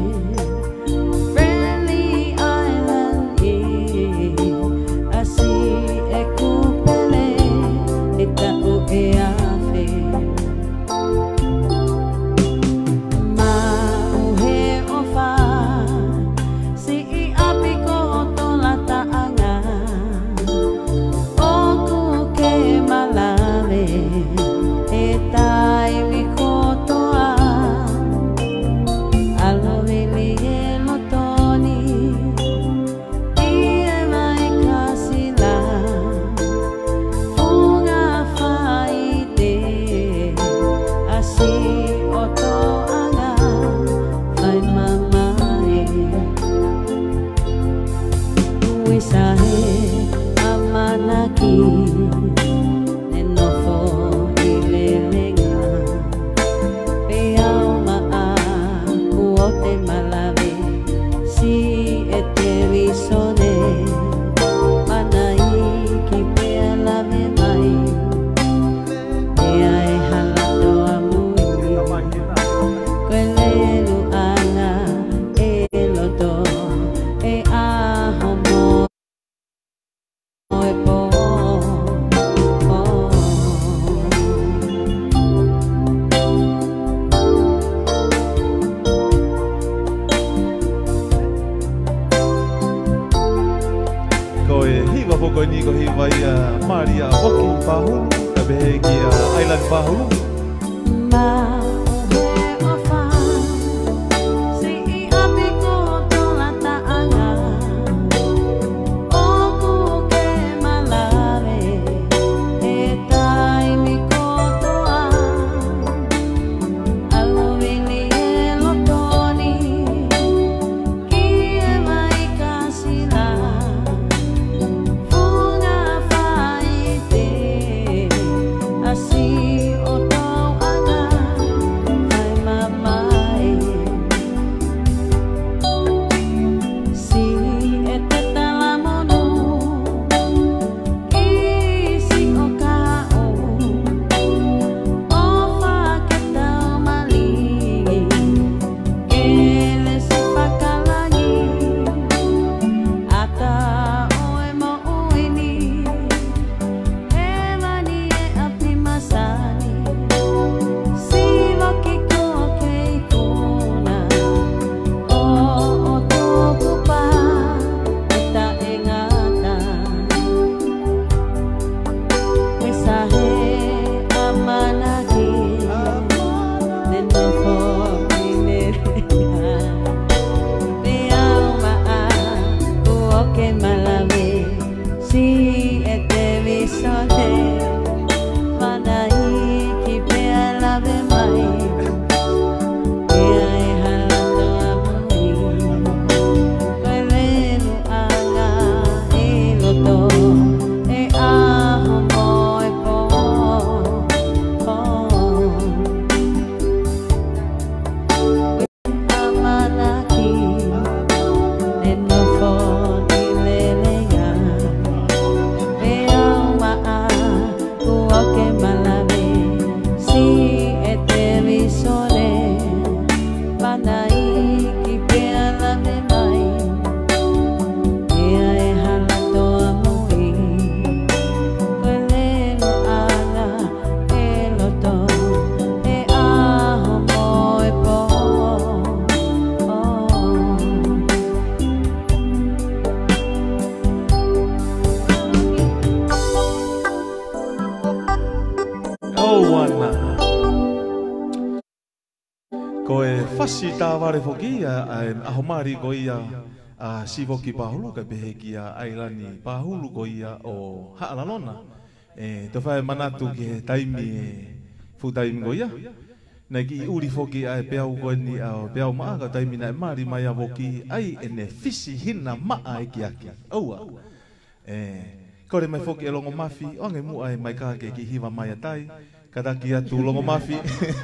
Friendly Island e asi e kupele Maria Oki Pahulu Kabegia Island Pahulu Fasi tā ware foki a aho mari ko ia a sivoki pahulu ka beheki a ailani pahulu ko ia o haalalona e to fai manatu ke taimi e futaimi ko ia na ki uri foki a peau ko ni a peau maa ka taimi na mari mai a voki ai ene fisi hina maa e ki aki aua e kore mai foki e longo mafi o nge mu ai mai ka ke ki hiwa mai atai kataki atu longo mafi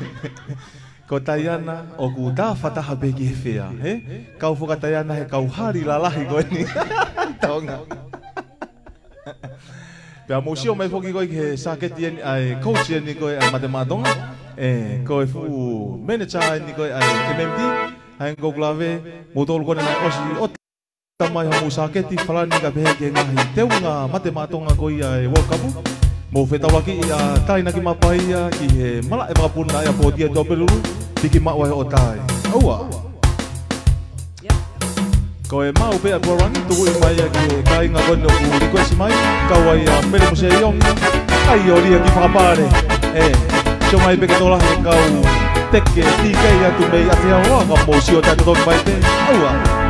ko Tayana o ku ta fataha begi fea he kau fuka Tayana he kau hari lalahi ko ni tonga pia musio mai foki ko ke saketi ai coach ni ko ai matematonga e ko fu manager ni ko ai M M D ai ko glave motol ko na osi o tamai ho saketi falani ka begi ngahi teunga matematonga ko ai wokapu mo feta waki ia tai na ki mapai ia ki he mala e mapuna ia podia dobelu tiki ma wai o tai aua ko e mau pe a porangi tu e mai ki kai nga gono ku request mai ka wai a mele mo se yong ai ori ki papare e so mai pe ka tola he kau teke ti kai atu mei ate a wa ka mo si o ta to mai te aua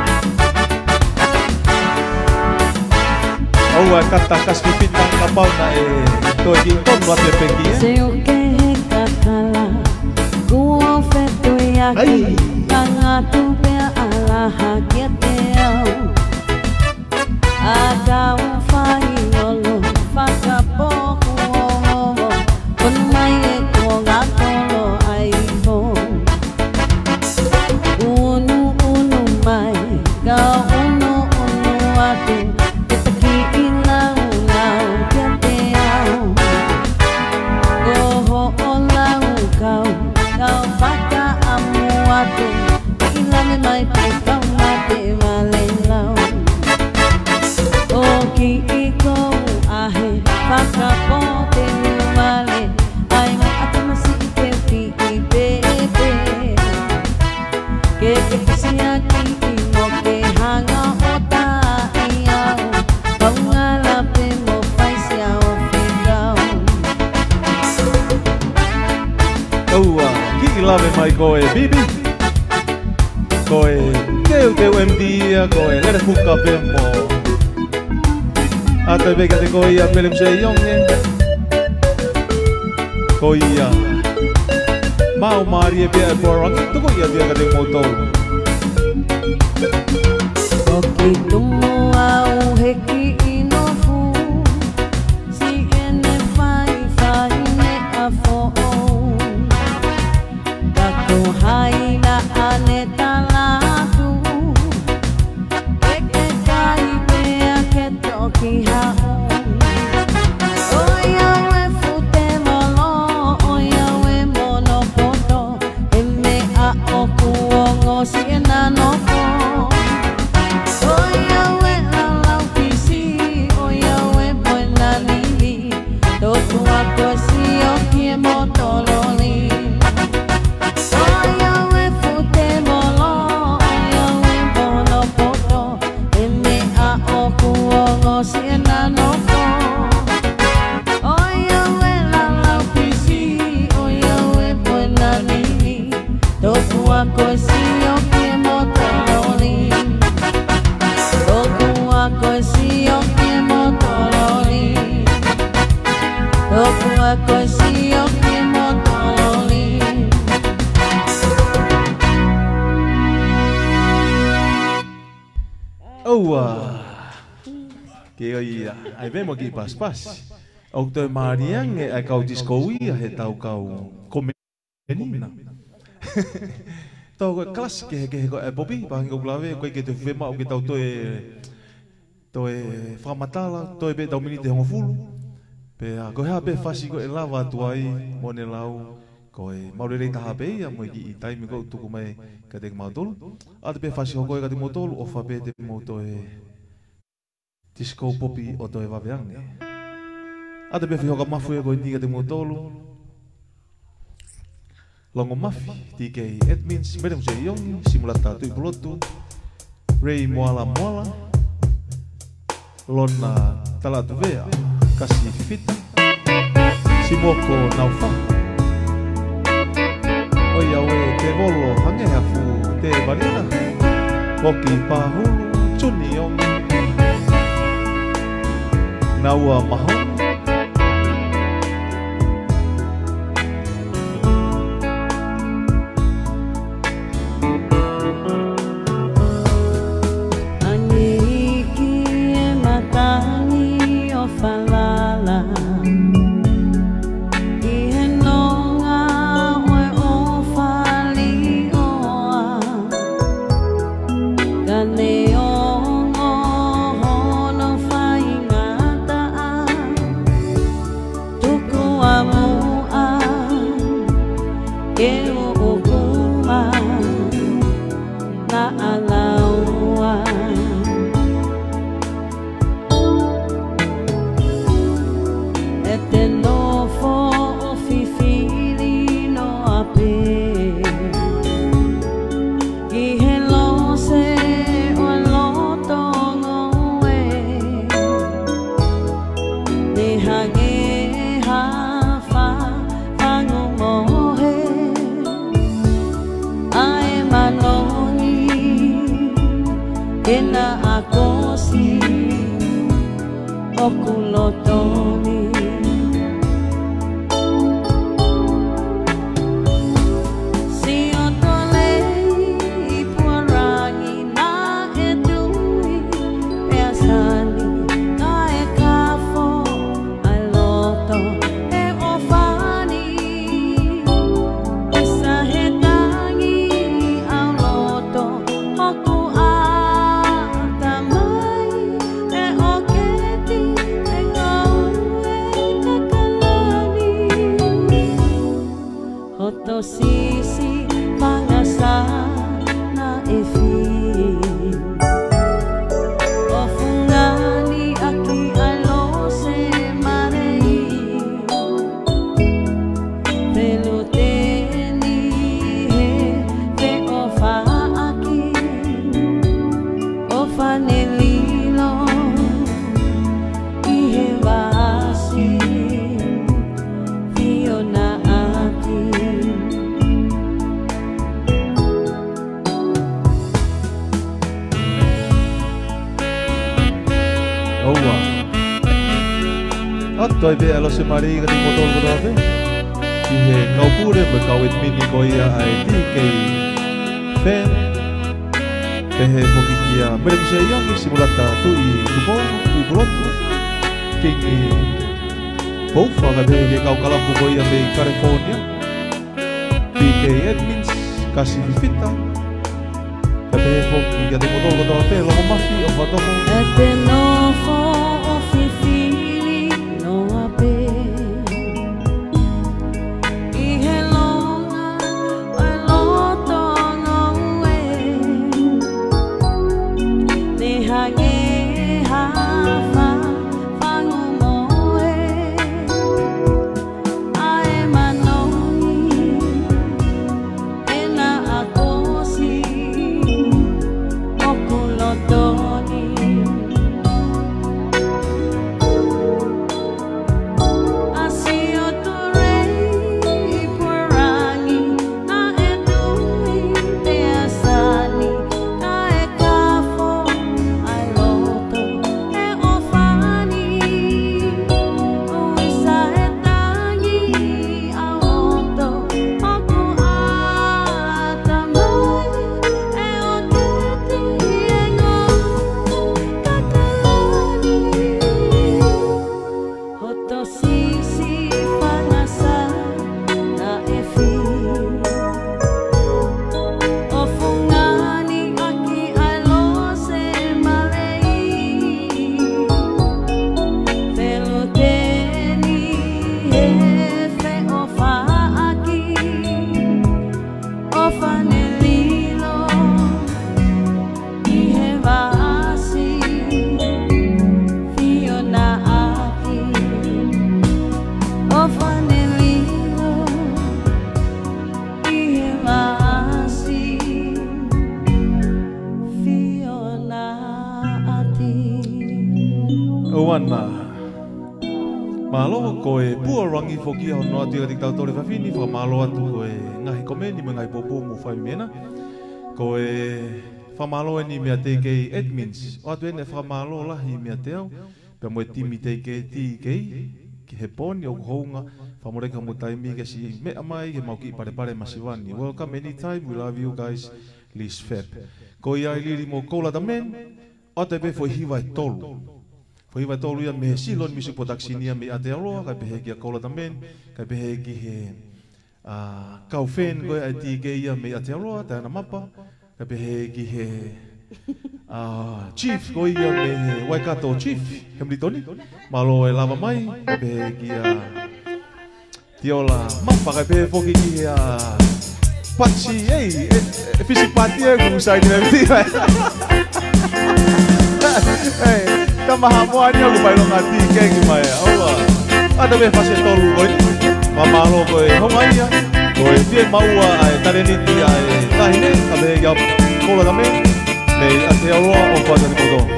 aua kata kaski pitang kapal na e to e kon wa te peki se o ke katala guo fetu ya ki kanga tu pe ala haketeo ada un fai lolo faka poku con mai e ko gatolo ai bo unu unu mai ga unu unu atu kau kau baka amu atu ilang Ua, ki lave mai koe bibi. Koe teu teu em dia, koe lere kuka pempo. Ata vega te koe ia pelem se yonge. Koe ia. Mau mari e pia e porangi, tuko ia dia kate motou. Oki tumu au heki inofu, si ene fai fai ne afo. Kako hai na ane talatu, eke kai mea ke toki hao. Oia we fute molo, oia we mono poto, e mea oku ongo si ena noko. Oia we lalau pisi, oia we buena lili, totu ako si oki e motololi. Oia we fute molo, oia we mono poto, e mea oku ongo si ena noko. Oia we lalau pisi, oia we buena lili, totu ako si oki e motololi. Toku ako si oki e motololi. Toku ako si oki e motololi. Ua. Ke ia, ai vemo ki pas pas. Au te mariang e ai kau disco ia he tau kau komenina. Tau koe klas ke he ke he koe e popi, pahangi kau klawe, koe ke te whema o ke tau toe toe whamatala, toe be tau mini te hongo fulu. Pe a koe hea pe whasi koe lava atuai, mone lau, koe maurerei taha pe ia, moe ki i taimi kou tuku mai ka te mautolu. A te pe whasi ho koe ka te mautolu, o wha pe te mau toe disco popi o toe waweange. A te pe whihoka mafu e koe ni ka te mautolu, Longo Mafi, T K Edmins, Medem Se Yongi, Simulata Tui Pulotu, Ray Moala Moala, Lona Talatu Vea, Kasi Fita, Simoko Naufa, Oia we te volo hange hafu te varina, Woki Pahulu, Chuni Yongi, Naua Mahon, Fiona Aki toi be alo se mari ka mo tol ko be ki he kau pure be kau et mini ko ia ai di ke fen pe he mo ki ia mere se yo mi simulata tu i tu bo i blot ki ki bo fa ka be ke kau kala ko ia be California di ke admins kasi fita ka be mo ki ia de mo tol ko be lo mafi o fa to Ete no fo ofifi no ape I he longa o loto no we Ni hange hafa fangu moe Ae manoni Ena akosi Okulotoni Wana malo koe pua rangi foki ho no atu ati tau tole fafini fa malo atu koe ngahi komeni me ngai popo mu fai mena koe fa malo ni me ate ke admins o atu ene fa malo la hi me ateo pe mo timi te ke ti ke ki he poni o honga fa mo reka mo taimi ke si me amai ke mau ki pare pare masivani welcome anytime we love you guys Lis Feb ko ia liri mo kola tamen o te be foi hiwa tolu foi hiwa tolu ia me silon music production ia me ate aloa ka be ki kola tamen ka be ki he a kau fen ko ai ti ke ia me ate aloa ta na mapa ka be ki he a chief ko ia me Waikato chief Hamiltoni malo e lava mai ka be ki a tiola mapa ka be foki ki a Pachi, ei, e fisi pati e kusai ni mesti. Ei, tamaha mo ani aku pai longa ti ke ki mai. Ola. Ada be fase tolu koi. Mama lo koi homai ya. Koi tie maua ai tareni ti ai. Tahine abe ya kola dame. Me ate aloa o pata ni kodo.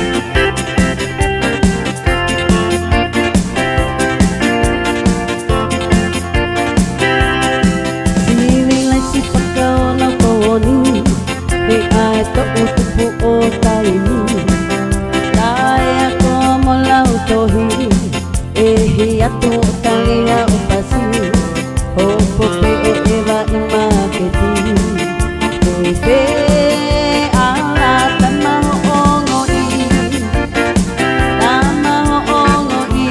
Be ai to utupu o taimi Tae ako mo lau tohi E hi atu talia o pasi Hopo pe e ewa ima keti Pe pe ala tamaho ongo i Tamaho ongo i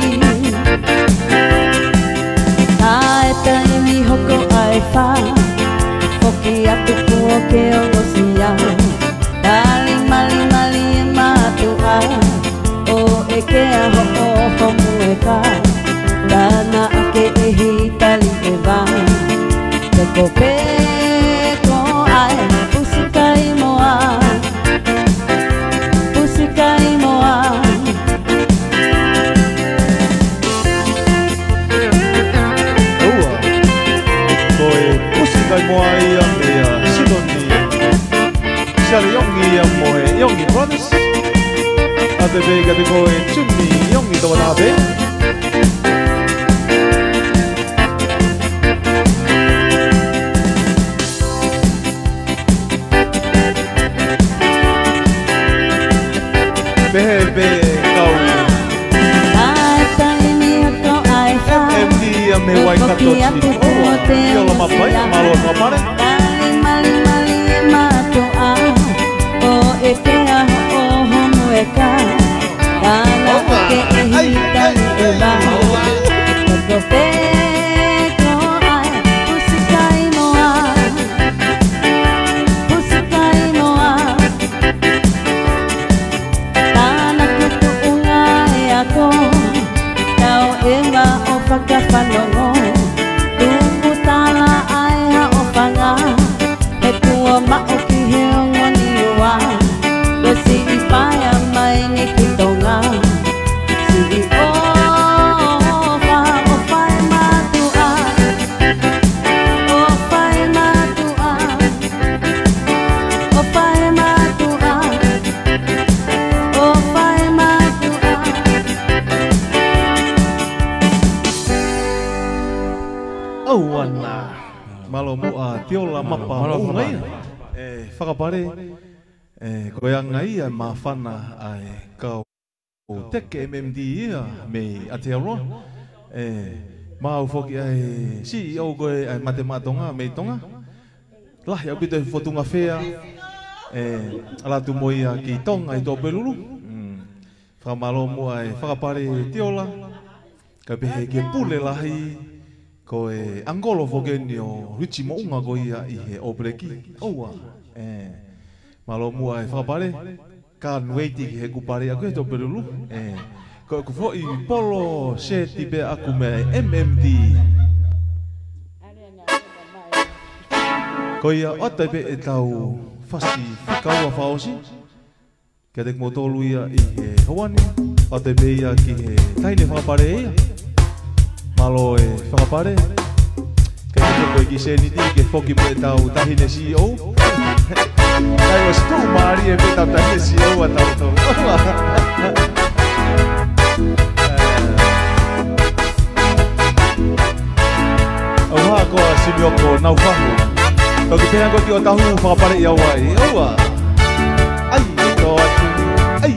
Tae taimi hoko ai fa Foki atu kuo ke ongo Dali mali mali matua o eke aho o homu eka Dana ake ehi tali eva Teko peko ai pusikai moa Pusikai moa Ua Koe pusikai moa ia mea siloni Sali yongi ya moe yongi brothers Ate be gati koe chunni yongi to wana be Be be kau Ata ini hako whakapare. Mali mali mali matua o ekea o homo eka Kana ke ehitan eba Kokope ko ai Pusikai noa Pusikai noa Kana kutu ungai ako Kau ema o pagkapanongo Tumbu tala ai ha o panga He tua maoki heongo niwa Besi ipaya mai ni kitonga Si o fa o fai matua O fai matua O fai matua O fai matua Oh ana. Malomu a tiola mapa ngai. Eh whakapare. Eh koia ngai a mawhana ai kau o teke M M D ia me Aotearoa. Eh mau foki ai C E O koe ai matematonga me tonga. Lah ya pito fotunga fea. Eh ala tu moia ki tonga i tō pelulu. Whamalomu ai whakapare tiola. Ka pehe ke pule lahi. Ko e angolo fogeni o richi mo unga ko ia I he obreki. Oua. Eh. Malomu ai whapare. Kan weiti ki he kupare aku he tō perulu. Eh. Ko ku fo I polo se tipe aku me M M D. Ko ia ota pe e tau fasi whakaua whaosi. Kia tek mo tolu ia I he hawani. Ota pe ia ki he taine whapare ia. Malo e whakapare. Kei te koe ki seni ti ke whoki mo e tau tahine C E O. Kai was tū maari e pe tau tahine C E O a tau tau. Au haa koa simioko nau whahu. Tau ki pēna koti o tahu whakapare I awa I. Aua. Ai, e tō atu. Ai.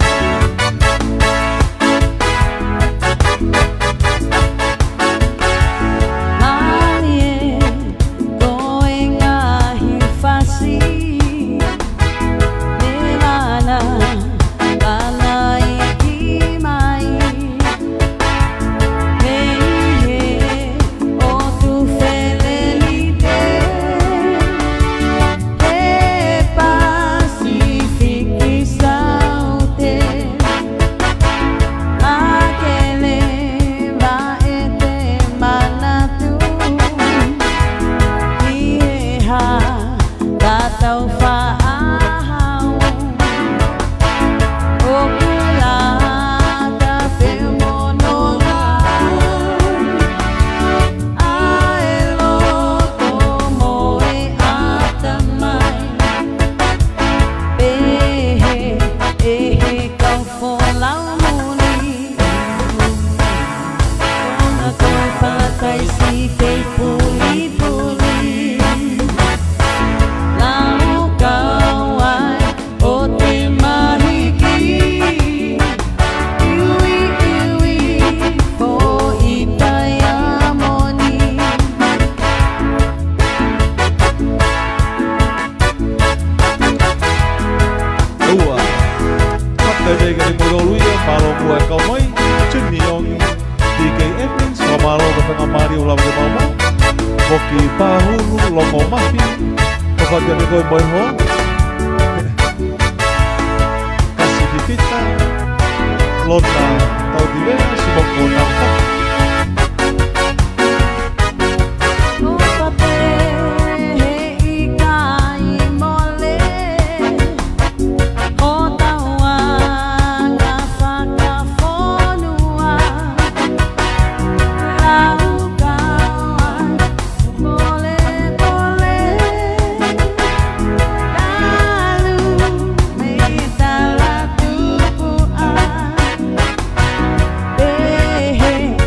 Hey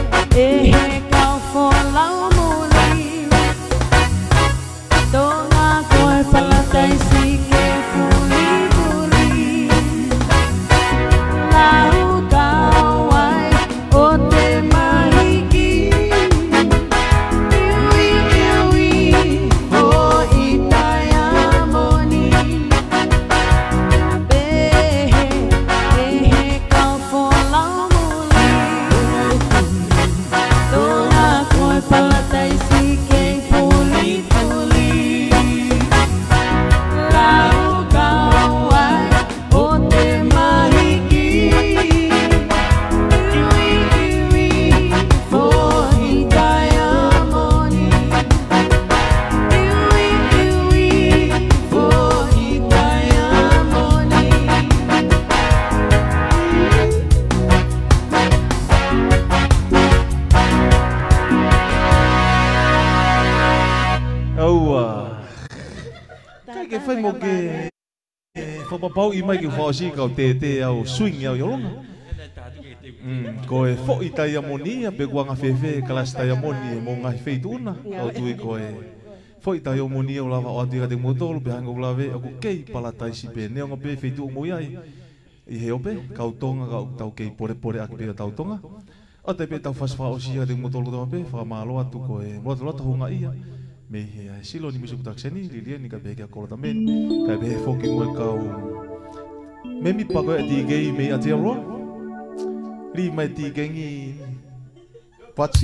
kaua. Kai ke fai mo ke whapapau i mai ki whaosi kau te te au swing au yolonga. Ko e fo i tai amoni a pe kuanga fefe kalas tai amoni mo ngai feituna au tui ko e fo i tai amoni o lava o atu i te motolo pe hango lave aku kei palatai si pe neonga pe feitu mo iai i he ope kau tonga kau tau kei pore pore aki pe tau tonga o te pe tau fasfa o si a te motolo tama pe whamalo atu ko e loto loto hunga ia me he silo ni misu kutakseni lilia ni ka pe kia kola tamen ka pe he foki mo e kau me mi pako e ti gei me ati alo li mai ti gengi patsi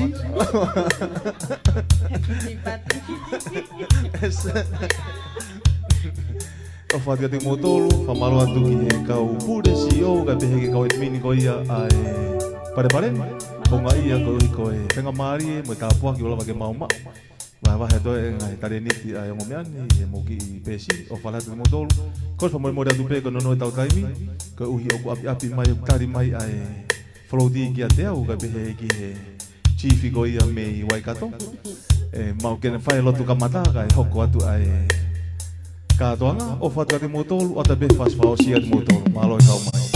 o fatia te motolo famalo atu ki he kau pure si o ka pe he kau e mini ko ia ai pare pare ko nga ia ko i ko e tenga mari mo ta pua ki ola ke mau ma va va he to e ngai tare ni ti ai ngomiani e mo ki pesi o fala te motolo ko fa mo mo da du pe ko no no tau taimi ko uhi o ko api api mai tari mai ai Floti ki a te au ka pehe ki he chifi ko ia me i Waikato. E mau kene whae lotu ka mata ka e hoko atu ai ka atoanga o whatu ka te motolu o ta be whas whao si a te motolu. Mahalo e kau mai.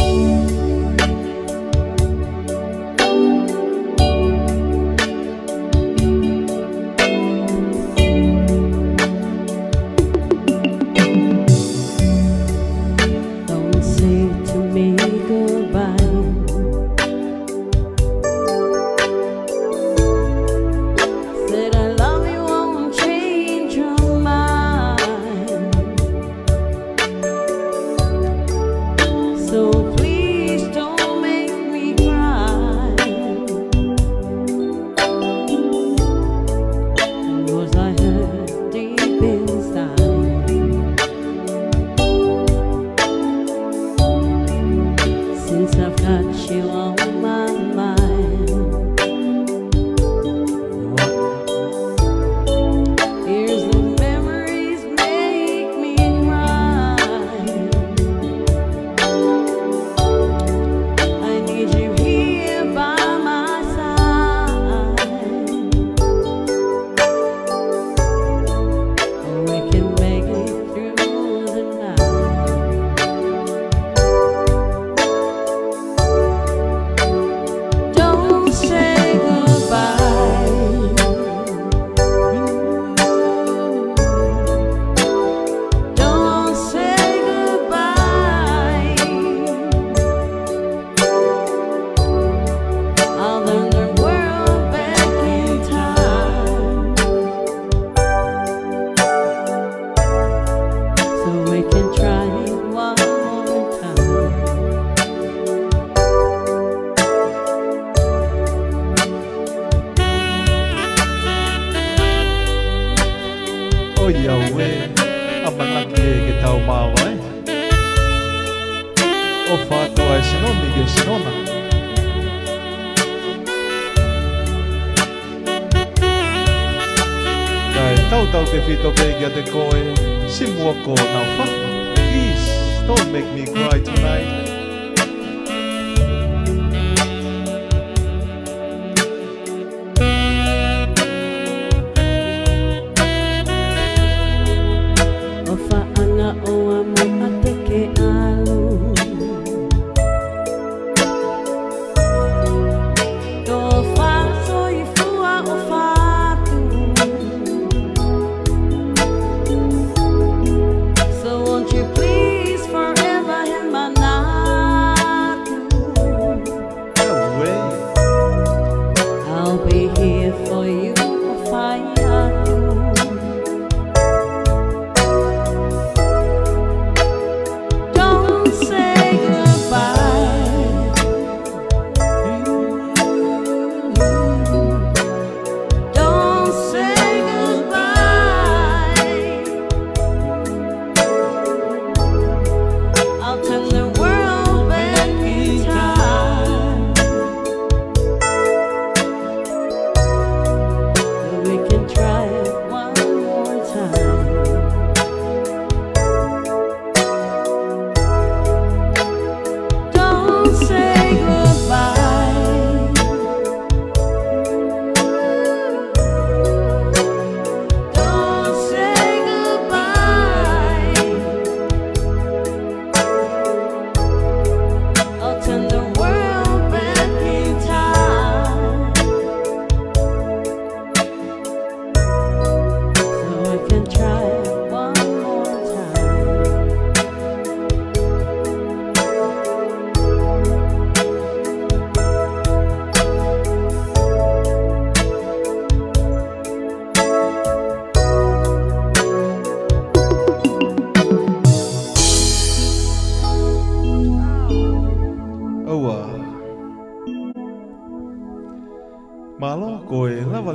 Won't you please forever in my night?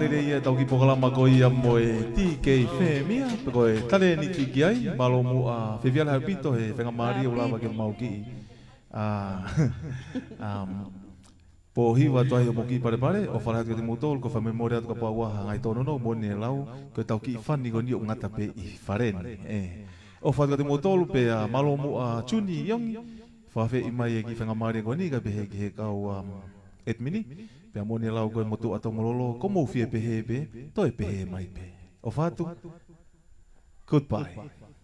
le ia tau ki pokalama ko ia mo e T K Femia ko e tale ni tiki ai malo mu a feviala hapito e whenga maari o lava ke mau ki a um, po hiwa tuai o mo ki pare pare o whara hatu ki mutol ko wha memoria tu ka pauaha ngai tono no mo ne lau ko tau ki whani ko ni o ngata pe i wharen e o whara hatu ki mutol pe a malo mu a chuni yongi whawhe i mai e ki whenga maari ko ni ka pehe ki he kau et mini pe amoni lau koe motu atongololo ko mo fie pehe pe to e pehe mai pe o fatu goodbye.